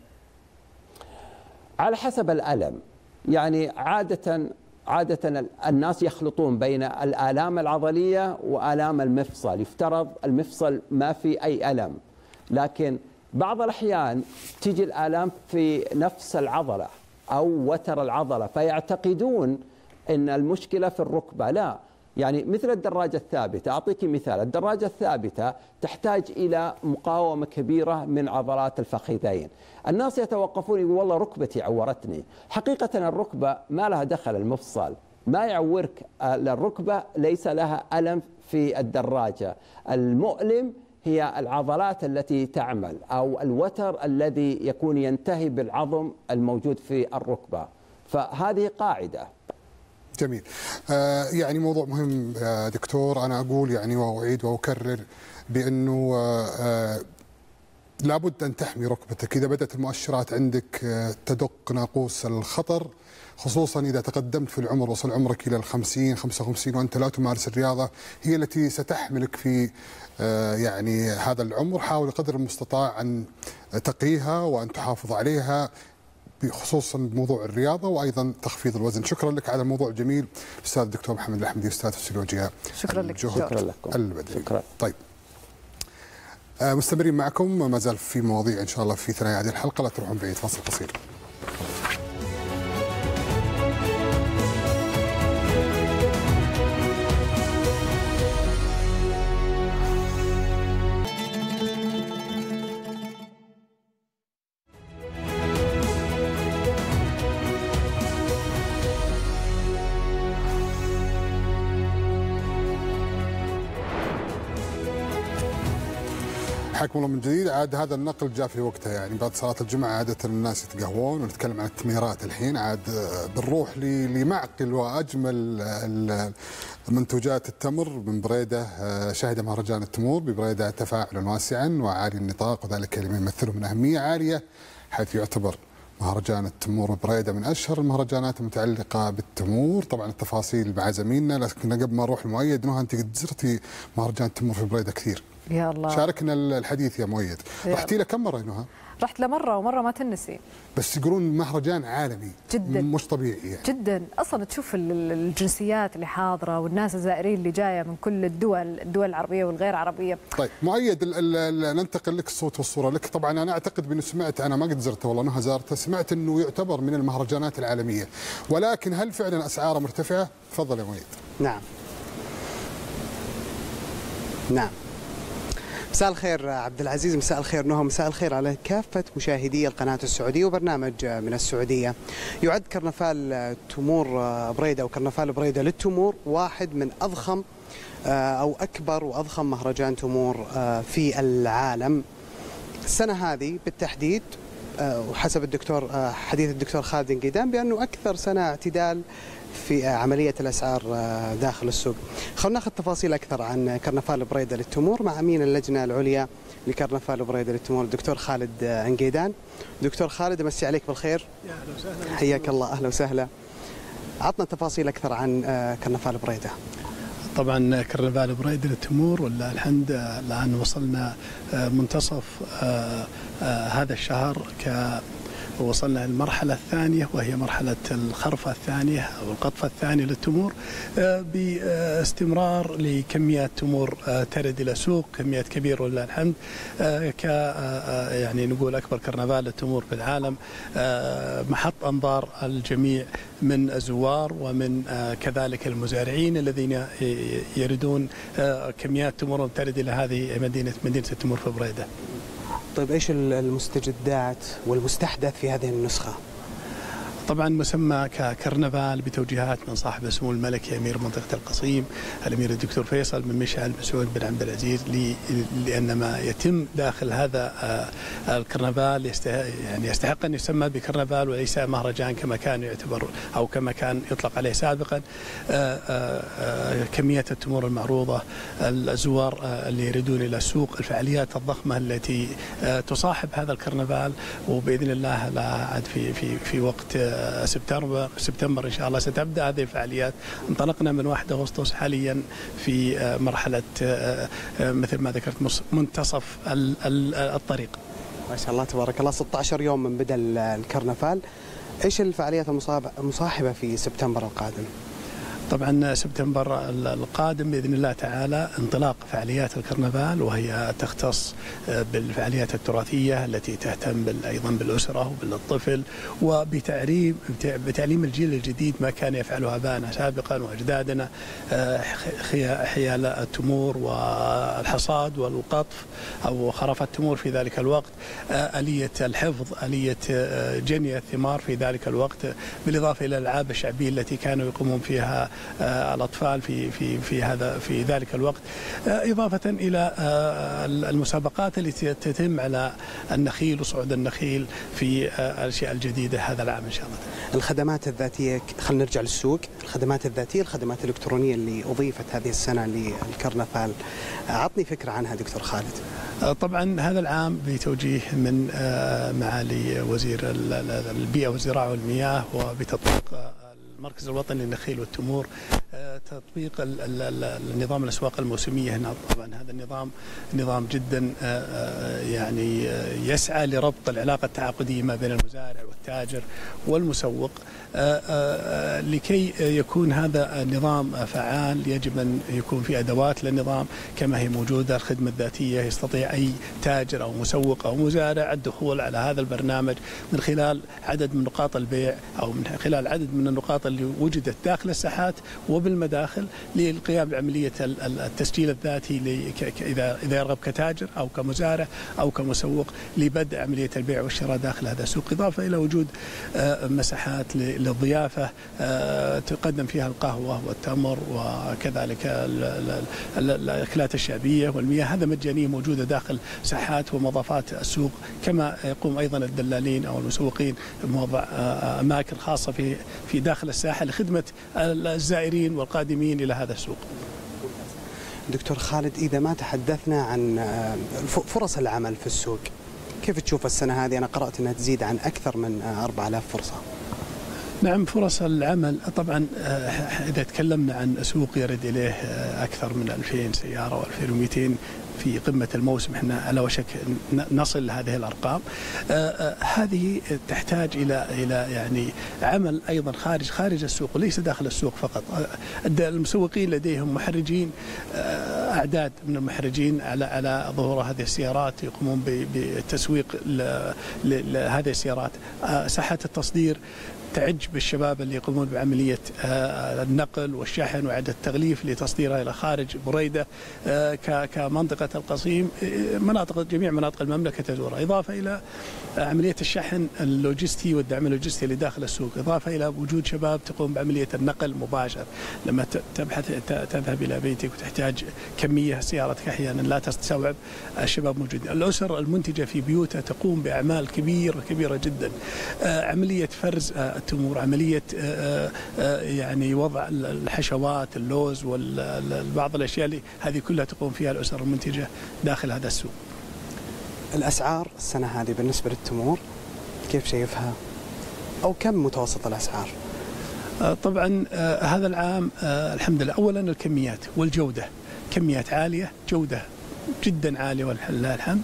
M: على حسب الألم. يعني عادة عادة الناس يخلطون بين الآلام العضلية وآلام المفصل. يفترض المفصل ما في أي ألم، لكن بعض الأحيان تيجي الآلام في نفس العضلة أو وتر العضلة، فيعتقدون أن المشكلة في الركبة. لا، يعني مثل الدراجة الثابتة. أعطيك مثال، الدراجة الثابتة تحتاج إلى مقاومة كبيرة من عضلات الفخذين. الناس يتوقفون يقول والله ركبتي عورتني. حقيقة الركبة ما لها دخل، المفصل ما يعورك. الركبة ليس لها ألم في الدراجة، المؤلم هي العضلات التي تعمل أو الوتر الذي يكون ينتهي بالعظم الموجود في الركبة. فهذه قاعدة.
A: جميل. آه يعني موضوع مهم يا دكتور. أنا أقول يعني وأعيد وأكرر بأنه آه لابد أن تحمي ركبتك. إذا بدأت المؤشرات عندك آه تدق ناقوس الخطر، خصوصا إذا تقدمت في العمر، وصل عمرك إلى الخمسين خمسة وخمسين وأنت لا تمارس الرياضة، هي التي ستحملك في آه يعني هذا العمر. حاول قدر المستطاع أن تقيها وأن تحافظ عليها، خصوصا بموضوع الرياضه وايضا تخفيض الوزن. شكرا لك على الموضوع الجميل استاذ الدكتور محمد الأحمدي، استاذ فسيولوجيا.
B: شكرا لك.
M: شكرا لكم.
A: البدني.
M: شكرا.
A: طيب آه مستمرين معكم، ما زال في مواضيع ان شاء الله في ثنايا هذه الحلقه، لا تروحون بعيد، فاصل قصير. حياكم الله من جديد. عاد هذا النقل جاء في وقته، يعني بعد صلاة الجمعة عادة الناس يتقهوون، ونتكلم عن التميرات الحين. عاد بنروح لمعقل وأجمل منتوجات التمر من بريدة. شهد مهرجان التمور ببريدة تفاعلا واسعا وعالي النطاق، وذلك لما يمثله من أهمية عالية، حيث يعتبر مهرجان التمور بريدة من أشهر المهرجانات المتعلقة بالتمور. طبعا التفاصيل مع زميلنا، لكن قبل ما نروح المؤيد، نهى أنت قد زرتي مهرجان التمور في بريدة كثير.
B: يا الله،
A: شاركنا الحديث يا مؤيد. رحتي له كم مرة يا نهى؟
B: رحت له مرة ومرة ما تنسي.
A: بس يقولون مهرجان عالمي
B: جدا،
A: مش طبيعي يعني.
B: جدا. اصلا تشوف الجنسيات اللي حاضره والناس الزائرين اللي جايه من كل الدول، الدول العربيه والغير عربيه.
A: طيب مؤيد، ننتقل لك الصوت والصوره لك. طبعا انا اعتقد بانه سمعت، انا ما قد زرته والله، نهى زارته، سمعت انه يعتبر من المهرجانات العالميه، ولكن هل فعلا اسعاره مرتفعه؟ تفضل يا مؤيد.
N: نعم نعم. مساء الخير عبد العزيز، مساء الخير نهى، مساء الخير على كافة مشاهدي القناة السعودية وبرنامج من السعودية. يعد كرنفال تمور بريدة وكرنفال بريدة للتمور واحد من أضخم أو أكبر وأضخم مهرجان تمور في العالم. السنة هذه بالتحديد، وحسب الدكتور حديث الدكتور خالد انقيدان، بأنه أكثر سنة اعتدال في عملية الأسعار داخل السوق. خلونا ناخذ تفاصيل أكثر عن كرنفال بريدة للتمور مع أمين اللجنة العليا لكرنفال بريدة للتمور الدكتور خالد انقيدان. دكتور خالد، أمسي عليك بالخير.
O: يا أهلا وسهلا.
N: حياك الله، أهلا وسهلا. عطنا تفاصيل أكثر عن كرنفال بريدة.
O: طبعا كرنفال بريدة للتمور ولله الحمد الآن وصلنا منتصف هذا الشهر، ك وصلنا المرحلة الثانية وهي مرحلة الخرفة الثانية أو القطفة الثانية للتمور، باستمرار لكميات تمور ترد إلى سوق، كميات كبيرة ولله الحمد، ك يعني نقول أكبر كرنفال للتمور في العالم، محط أنظار الجميع من الزوار ومن كذلك المزارعين الذين يردون كميات تمور ترد إلى هذه مدينة مدينة التمور في بريدة.
N: طيب ايش المستجدات والمستحدث في هذه النسخة؟
O: طبعا مسمى ككرنفال بتوجيهات من صاحب السمو الملكي امير منطقه القصيم الامير الدكتور فيصل بن مشعل بن سعود بن عبد العزيز، لان ما يتم داخل هذا الكرنفال يعني يستحق ان يسمى بكرنفال وليس مهرجان كما كان يعتبر او كما كان يطلق عليه سابقا. كميه التمور المعروضه، الزوار اللي يريدون الى السوق، الفعاليات الضخمه التي تصاحب هذا الكرنفال، وباذن الله لا عاد في في في وقت سبتمبر سبتمبر ان شاء الله ستبدا هذه الفعاليات. انطلقنا من واحد أغسطس، حاليا في مرحله مثل ما ذكرت منتصف الطريق.
N: ما شاء الله تبارك الله، ستة عشر يوم من بدا الكرنفال. ايش الفعاليات المصاحبه في سبتمبر القادم؟
O: طبعا سبتمبر القادم بإذن الله تعالى انطلاق فعاليات الكرنفال، وهي تختص بالفعاليات التراثية التي تهتم أيضا بالأسرة وبالطفل وبتعليم بتعليم الجيل الجديد ما كان يفعله آبائنا سابقا وأجدادنا، حيال التمور والحصاد والقطف أو خرف التمور في ذلك الوقت، آلية الحفظ، آلية جني الثمار في ذلك الوقت، بالإضافة إلى الألعاب الشعبية التي كانوا يقومون فيها الأطفال في في في هذا في ذلك الوقت، إضافة إلى المسابقات التي تتم على النخيل وصعود النخيل في الأشياء الجديدة هذا العام إن شاء الله.
N: الخدمات الذاتية، خلينا نرجع للسوق، الخدمات الذاتية، الخدمات الإلكترونية اللي أضيفت هذه السنة للكرنفال، عطني فكرة عنها دكتور خالد.
O: طبعا هذا العام بتوجيه من معالي وزير البيئة والزراعة والمياه وبتطبيق المركز الوطني للنخيل والتمور، تطبيق النظام الأسواق الموسمية هنا. طبعا هذا النظام نظام جدا يعني يسعى لربط العلاقة التعاقدية ما بين المزارع والتاجر والمسوق. لكي يكون هذا النظام فعال يجب أن يكون في أدوات للنظام كما هي موجودة. الخدمة الذاتية يستطيع أي تاجر أو مسوق أو مزارع الدخول على هذا البرنامج من خلال عدد من نقاط البيع أو من خلال عدد من النقاط اللي وجدت داخل الساحات وبالمدى داخل للقيام بعملية التسجيل الذاتي إذا إذا يرغب كتاجر أو كمزارع أو كمسوق لبدء عملية البيع والشراء داخل هذا السوق، إضافة إلى وجود مساحات للضيافة تقدم فيها القهوة والتمر وكذلك الأكلات الشعبية والمياه، هذا مجانية موجودة داخل ساحات ومضافات السوق. كما يقوم أيضا الدلالين أو المسوقين بوضع أماكن خاصة في في داخل الساحة لخدمة الزائرين والقادمين إلى هذا السوق.
N: دكتور خالد، إذا ما تحدثنا عن فرص العمل في السوق، كيف تشوف السنة هذه؟ أنا قرأت أنها تزيد عن أكثر من أربعة آلاف فرصة.
O: نعم، فرص العمل طبعا إذا تكلمنا عن سوق يرد إليه أكثر من ألفين سيارة وألفين ومئتين في قمة الموسم، احنا على وشك نصل لهذه الأرقام. هذه تحتاج إلى إلى يعني عمل أيضا خارج خارج السوق وليس داخل السوق فقط. المسوقين لديهم محرجين، أعداد من المحرجين على على ظهور هذه السيارات يقومون بالتسويق لهذه السيارات. ساحات التصدير تعج بالشباب اللي يقومون بعملية النقل والشحن وإعادة التغليف لتصديرها إلى خارج بريدة كمنطقة القصيم، مناطق جميع مناطق المملكة تزورها، إضافة إلى عملية الشحن اللوجستي والدعم اللوجستي اللي داخل السوق، إضافة إلى وجود شباب تقوم بعملية النقل مباشر. لما تبحث تذهب إلى بيتك وتحتاج كمية سيارتك أحيانا لا تستوعب، الشباب موجودين. الأسر المنتجة في بيوتها تقوم بأعمال كبيرة كبيرة جدا، عملية فرز التمور، عملية يعني وضع الحشوات، اللوز وبعض الأشياء اللي هذه كلها تقوم فيها الأسر المنتجة داخل هذا السوق.
N: الأسعار السنة هذه بالنسبة للتمور كيف شايفها؟ أو كم متوسط الأسعار؟
O: طبعا هذا العام الحمد لله أولا الكميات والجودة، كميات عالية، جودة جدا عالية ولله الحمد.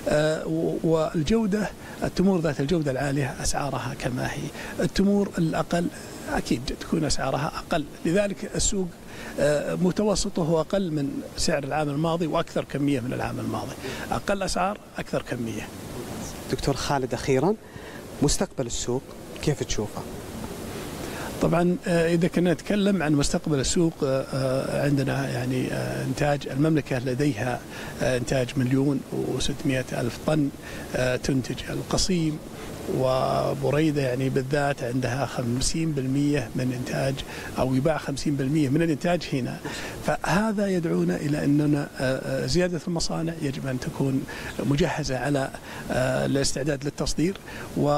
O: والجودة، التمور ذات الجودة العالية أسعارها كما هي، التمور الأقل أكيد تكون أسعارها أقل، لذلك السوق متوسطه أقل من سعر العام الماضي وأكثر كمية من العام الماضي، أقل أسعار أكثر كمية.
N: دكتور خالد، أخيرا مستقبل السوق كيف تشوفه؟
O: طبعا إذا كنا نتكلم عن مستقبل السوق، عندنا يعني إنتاج المملكة لديها إنتاج مليون وستمائة ألف طن تنتج. القصيم وبريدة يعني بالذات عندها خمسين بالمئة من إنتاج أو يباع خمسين بالمئة من الإنتاج هنا، فهذا يدعونا إلى أننا زيادة المصانع يجب أن تكون مجهزة على الاستعداد للتصدير. و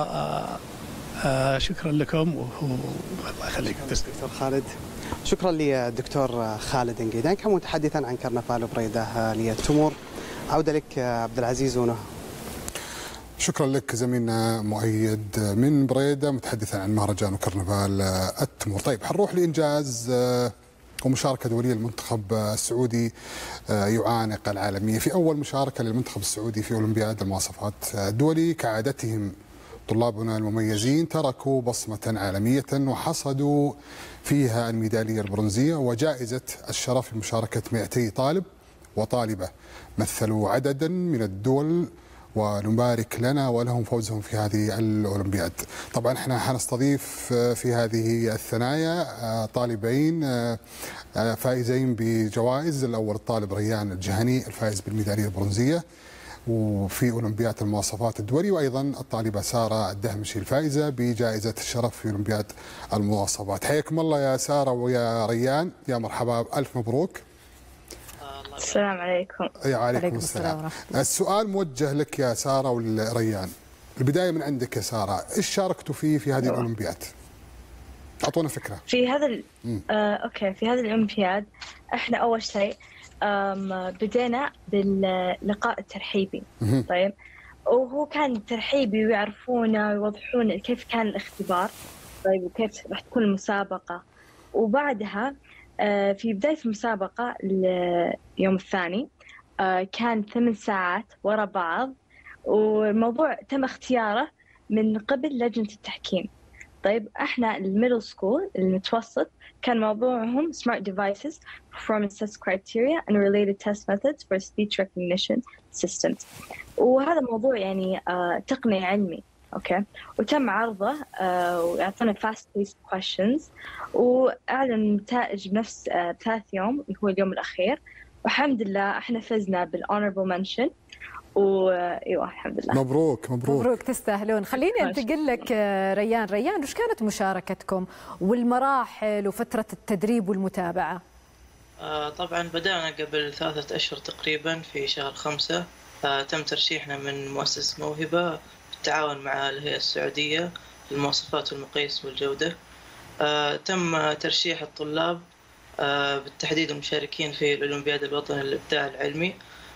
O: آه شكرا لكم والله يخليك
N: دكتور خالد. شكرا للدكتور خالد انقيدان كان متحدثا عن كرنفال بريدة للتمور. عودة لك عبد العزيز ونهى.
A: شكرا لك زميلنا مؤيد من بريدة متحدثا عن مهرجان وكرنفال التمور. طيب حنروح لإنجاز ومشاركة دولية للمنتخب السعودي يعانق العالمية في أول مشاركة للمنتخب السعودي في أولمبياد المواصفات الدولي. كعادتهم طلابنا المميزين تركوا بصمة عالمية وحصدوا فيها الميدالية البرونزية وجائزة الشرف لمشاركة مئتي طالب وطالبة مثلوا عددا من الدول، ونبارك لنا ولهم فوزهم في هذه الأولمبياد. طبعا احنا حنستضيف في هذه الثنايا طالبين فائزين بجوائز. الأول الطالب ريان الجهني الفائز بالميدالية البرونزية وفي أولمبياد المواصفات الدولي، وأيضا الطالبة سارة الدهمشي الفائزة بجائزة الشرف في أولمبياد المواصفات. حياكم الله يا سارة ويا ريان، يا مرحبا، ألف مبروك.
P: السلام عليكم.
A: يا عليكم السلام. السؤال موجه لك يا سارة والريان. البداية من عندك يا سارة، إيش شاركتوا فيه في هذه الأولمبياد؟ أعطونا فكرة.
P: في هذا ال... آه، أوكي في هذه الأولمبياد إحنا أول شيء بدينا باللقاء الترحيبي. طيب، وهو كان ترحيبي ويعرفونا ويوضحون كيف كان الاختبار، طيب، وكيف راح تكون المسابقة. وبعدها في بداية المسابقة اليوم الثاني كان ثمان ساعات وراء بعض، والموضوع تم اختياره من قبل لجنة التحكيم. طيب احنا الميدل سكول المتوسط كان موضوعهم smart devices, performance test criteria and related test methods for speech recognition systems. وهذا موضوع يعني آه تقني علمي، أوكي، وتم عرضه آه ويعطونا fast paced questions، وأعلن النتائج بنفس آه ثلاث يوم اللي هو اليوم الأخير، والحمد لله إحنا فزنا بالhonorable mention. وايوه الحمد لله.
A: مبروك مبروك
B: مبروك، تستاهلون. خليني انتقل لك ريان. ريان، وش كانت مشاركتكم والمراحل وفترة التدريب والمتابعة؟
Q: آه طبعا بدأنا قبل ثلاثة أشهر تقريبا في شهر خمسة. آه تم ترشيحنا من مؤسسة موهبة بالتعاون مع الهيئة السعودية للمواصفات والمقاييس والجودة. آه تم ترشيح الطلاب آه بالتحديد المشاركين في الأولمبياد الوطني للإبداع العلمي.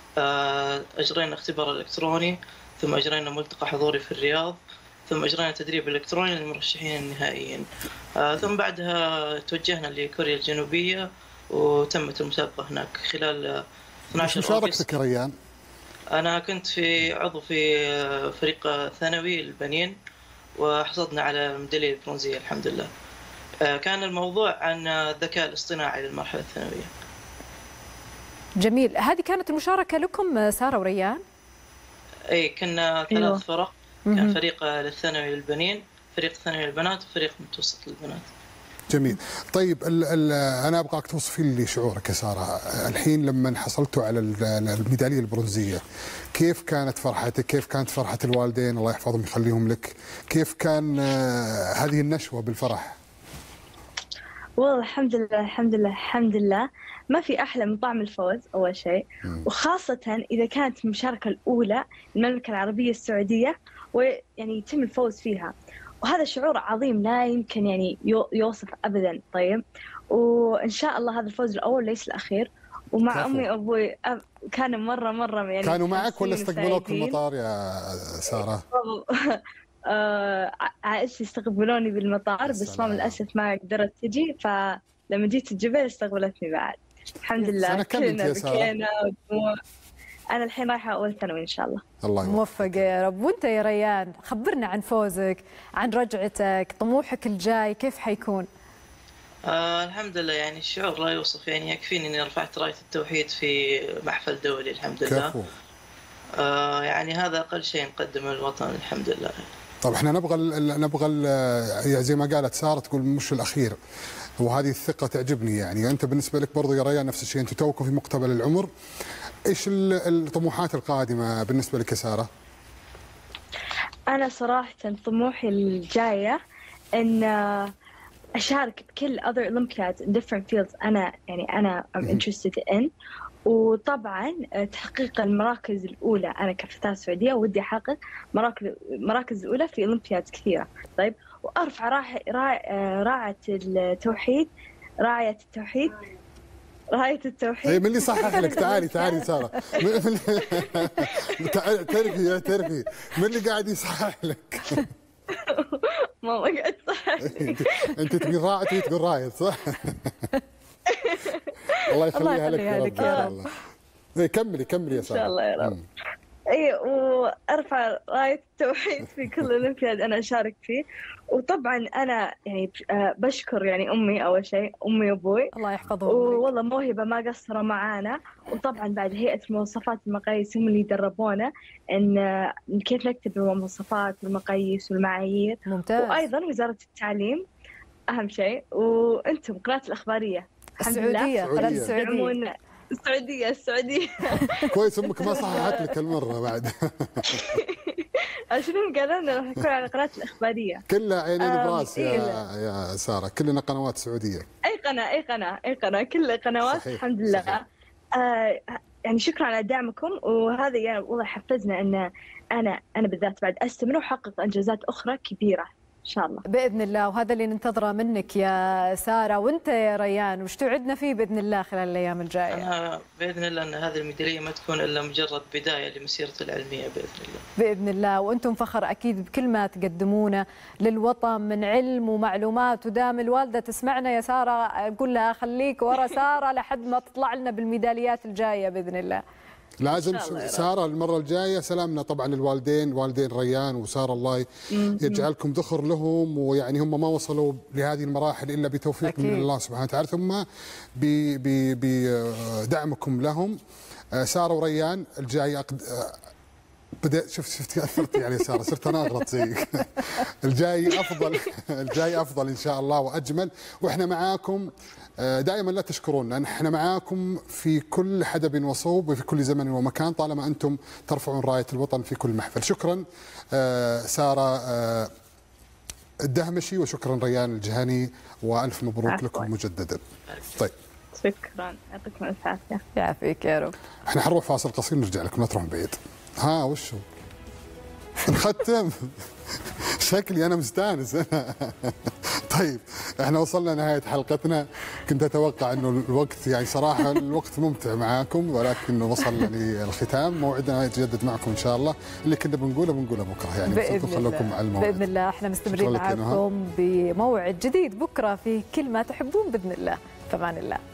Q: أجرينا اختبار إلكتروني، ثم أجرينا ملتقى حضوري في الرياض، ثم أجرينا تدريب إلكتروني للمرشحين النهائيين. ثم بعدها توجهنا لكوريا الجنوبية وتمت المسابقة هناك خلال اثني عشر أغسطس.
A: مشاركتك يا ريان؟
Q: أنا كنت في عضو في فريق ثانوي البنين، وحصلنا على الميدالية البرونزية الحمد لله. كان الموضوع عن الذكاء الاصطناعي للمرحلة الثانوية.
B: جميل. هذه كانت المشاركة لكم سارة وريان؟
Q: اي كنا ثلاث أيوة. فرق. كان فريق للثانوي للبنين، فريق ثانوي للبنات، وفريق متوسط للبنات.
A: جميل. طيب ال ال انا ابغاك توصفي لي شعورك يا سارة الحين لما حصلتوا على الميدالية البرونزية. كيف كانت فرحتك؟ كيف كانت فرحة الوالدين الله يحفظهم يخليهم لك؟ كيف كان هذه النشوة بالفرح؟
P: والله الحمد لله الحمد لله الحمد لله، ما في أحلى من طعم الفوز أول شيء، وخاصة إذا كانت المشاركة الأولى للمملكة العربية السعودية ويعني يتم الفوز فيها، وهذا شعور عظيم لا يمكن يعني يوصف أبدا. طيب، وإن شاء الله هذا الفوز الأول ليس الأخير. ومع كافو. أمي وأبوي كانوا مرة مرة يعني
A: كانوا معك ولا استقبلوك في المطار يا سارة؟
P: آه عائلتي استقبلوني بالمطار، بس ماما للأسف ما قدرت تجي، فلما جيت الجبل استقبلتني بعد. الحمد لله كلنا بكينا ودموع. أنا الحين رايحة أول ثانوي إن شاء الله.
A: الله
B: موفقة يا رب. وأنت يا ريان خبرنا عن فوزك، عن رجعتك، طموحك الجاي كيف حيكون؟
Q: آه الحمد لله يعني الشعور لا يوصف، يعني يكفيني إني رفعت راية التوحيد في محفل دولي الحمد لله. كفو. آه يعني هذا أقل شيء نقدمه للوطن الحمد لله.
A: طب احنا نبغى ال نبغى ال زي ما قالت سارة تقول مش الأخير، وهذه الثقة تعجبني. يعني أنت بالنسبة لك برضو يا ريان نفس الشيء، أنتوا توكم في مقتبل العمر. إيش الطموحات القادمة بالنسبة لك يا سارة؟
P: أنا صراحة طموحي الجاية إن أشارك بكل other Olympiads in different fields أنا يعني أنا I'm interested in، وطبعا تحقيق المراكز الأولى. أنا كفتاة سعودية ودي أحقق مراكز المراكز الأولى في أولمبياد كثيرة. طيب، وأرفع راعة التوحيد راعية التوحيد راية التوحيد.
A: اي من اللي صحح لك؟ تعالي تعالي سارة، تعرفي يا تعرفي من اللي قاعد يصحح لك؟
P: ماما قاعد تصحح لي.
A: انت تقول راعة وهي تقول راية صح؟ الله يخليها لك يا رب. اي كملي كملي يا سارة.
P: ان شاء الله يا رب. اي وارفع راية التوحيد في كل اولمبياد انا اشارك فيه. وطبعا انا يعني بشكر يعني امي اول شيء، امي وابوي
B: الله يحفظهم،
P: والله موهبه ما قصروا معانا. وطبعا بعد هيئه المواصفات والمقاييس هم اللي يدربونا ان كيف نكتب المواصفات والمقاييس والمعايير.
B: ممتاز.
P: وايضا وزاره التعليم اهم شيء، وانتم قناه الاخباريه
B: السعوديه، قناه السعوديه
P: السعوديه السعوديه
A: كويس امك ما صححت لك المره بعد.
P: عشان هم قالوا لنا راح نكون على قناه الاخباريه
A: كلها عينين براس يا يا ساره، كلنا قنوات سعوديه.
P: اي قناه اي قناه اي قناه كل قنوات. صحيح. الحمد لله. صحيح. آه يعني شكرا على دعمكم، وهذا يعني والله حفزنا ان انا انا بالذات بعد استمر واحقق انجازات اخرى كبيره ان شاء الله
B: باذن الله. وهذا اللي ننتظره منك يا ساره. وانت يا ريان وش توعدنا فيه باذن الله خلال الايام الجايه؟
Q: انا باذن الله ان هذه الميداليه ما تكون الا مجرد بدايه لمسيرتي العلميه باذن الله.
B: باذن الله. وانتم فخر اكيد بكل ما تقدمونه للوطن من علم ومعلومات. ودام الوالده تسمعنا يا ساره اقول لها خليك ورا ساره لحد ما تطلع لنا بالميداليات الجايه باذن الله.
A: لازم سارة المرة الجاية سلامنا طبعا للوالدين، والدين ريان وسارة الله يجعلكم ذخر لهم، ويعني هم ما وصلوا لهذه المراحل إلا بتوفيق أكيد من الله سبحانه وتعالى، ثم بدعمكم لهم. سارة وريان الجاي أقد... بدأ شفت شفت اثرتي على ساره، صرت انا اغلط زيك. الجاي افضل، الجاي افضل ان شاء الله واجمل، واحنا معاكم دائما. لا تشكرونا، نحن معاكم في كل حدب وصوب وفي كل زمن ومكان طالما انتم ترفعون رايه الوطن في كل محفل. شكرا ساره الدهمشي، وشكرا ريان الجهني، والف مبروك عفوا. لكم مجددا. طيب
R: شكرا، يعطيكم الف عافيه.
B: يعافيك يا رب.
A: احنا حنروح فاصل قصير نرجع لكم، لا تروحون بعيد. ها وشو؟ نختم. شكلي انا مستانس انا. طيب احنا وصلنا نهايه حلقتنا، كنت اتوقع انه الوقت يعني صراحه الوقت ممتع معاكم، ولكن وصلنا للختام. موعدنا يتجدد معكم ان شاء الله، اللي كنا بنقوله بنقوله بكره يعني،
B: باذن
A: خلوكم مع الموعد
B: باذن الله. احنا مستمرين معاكم بموعد جديد بكره في كل ما تحبون باذن الله. فمان الله.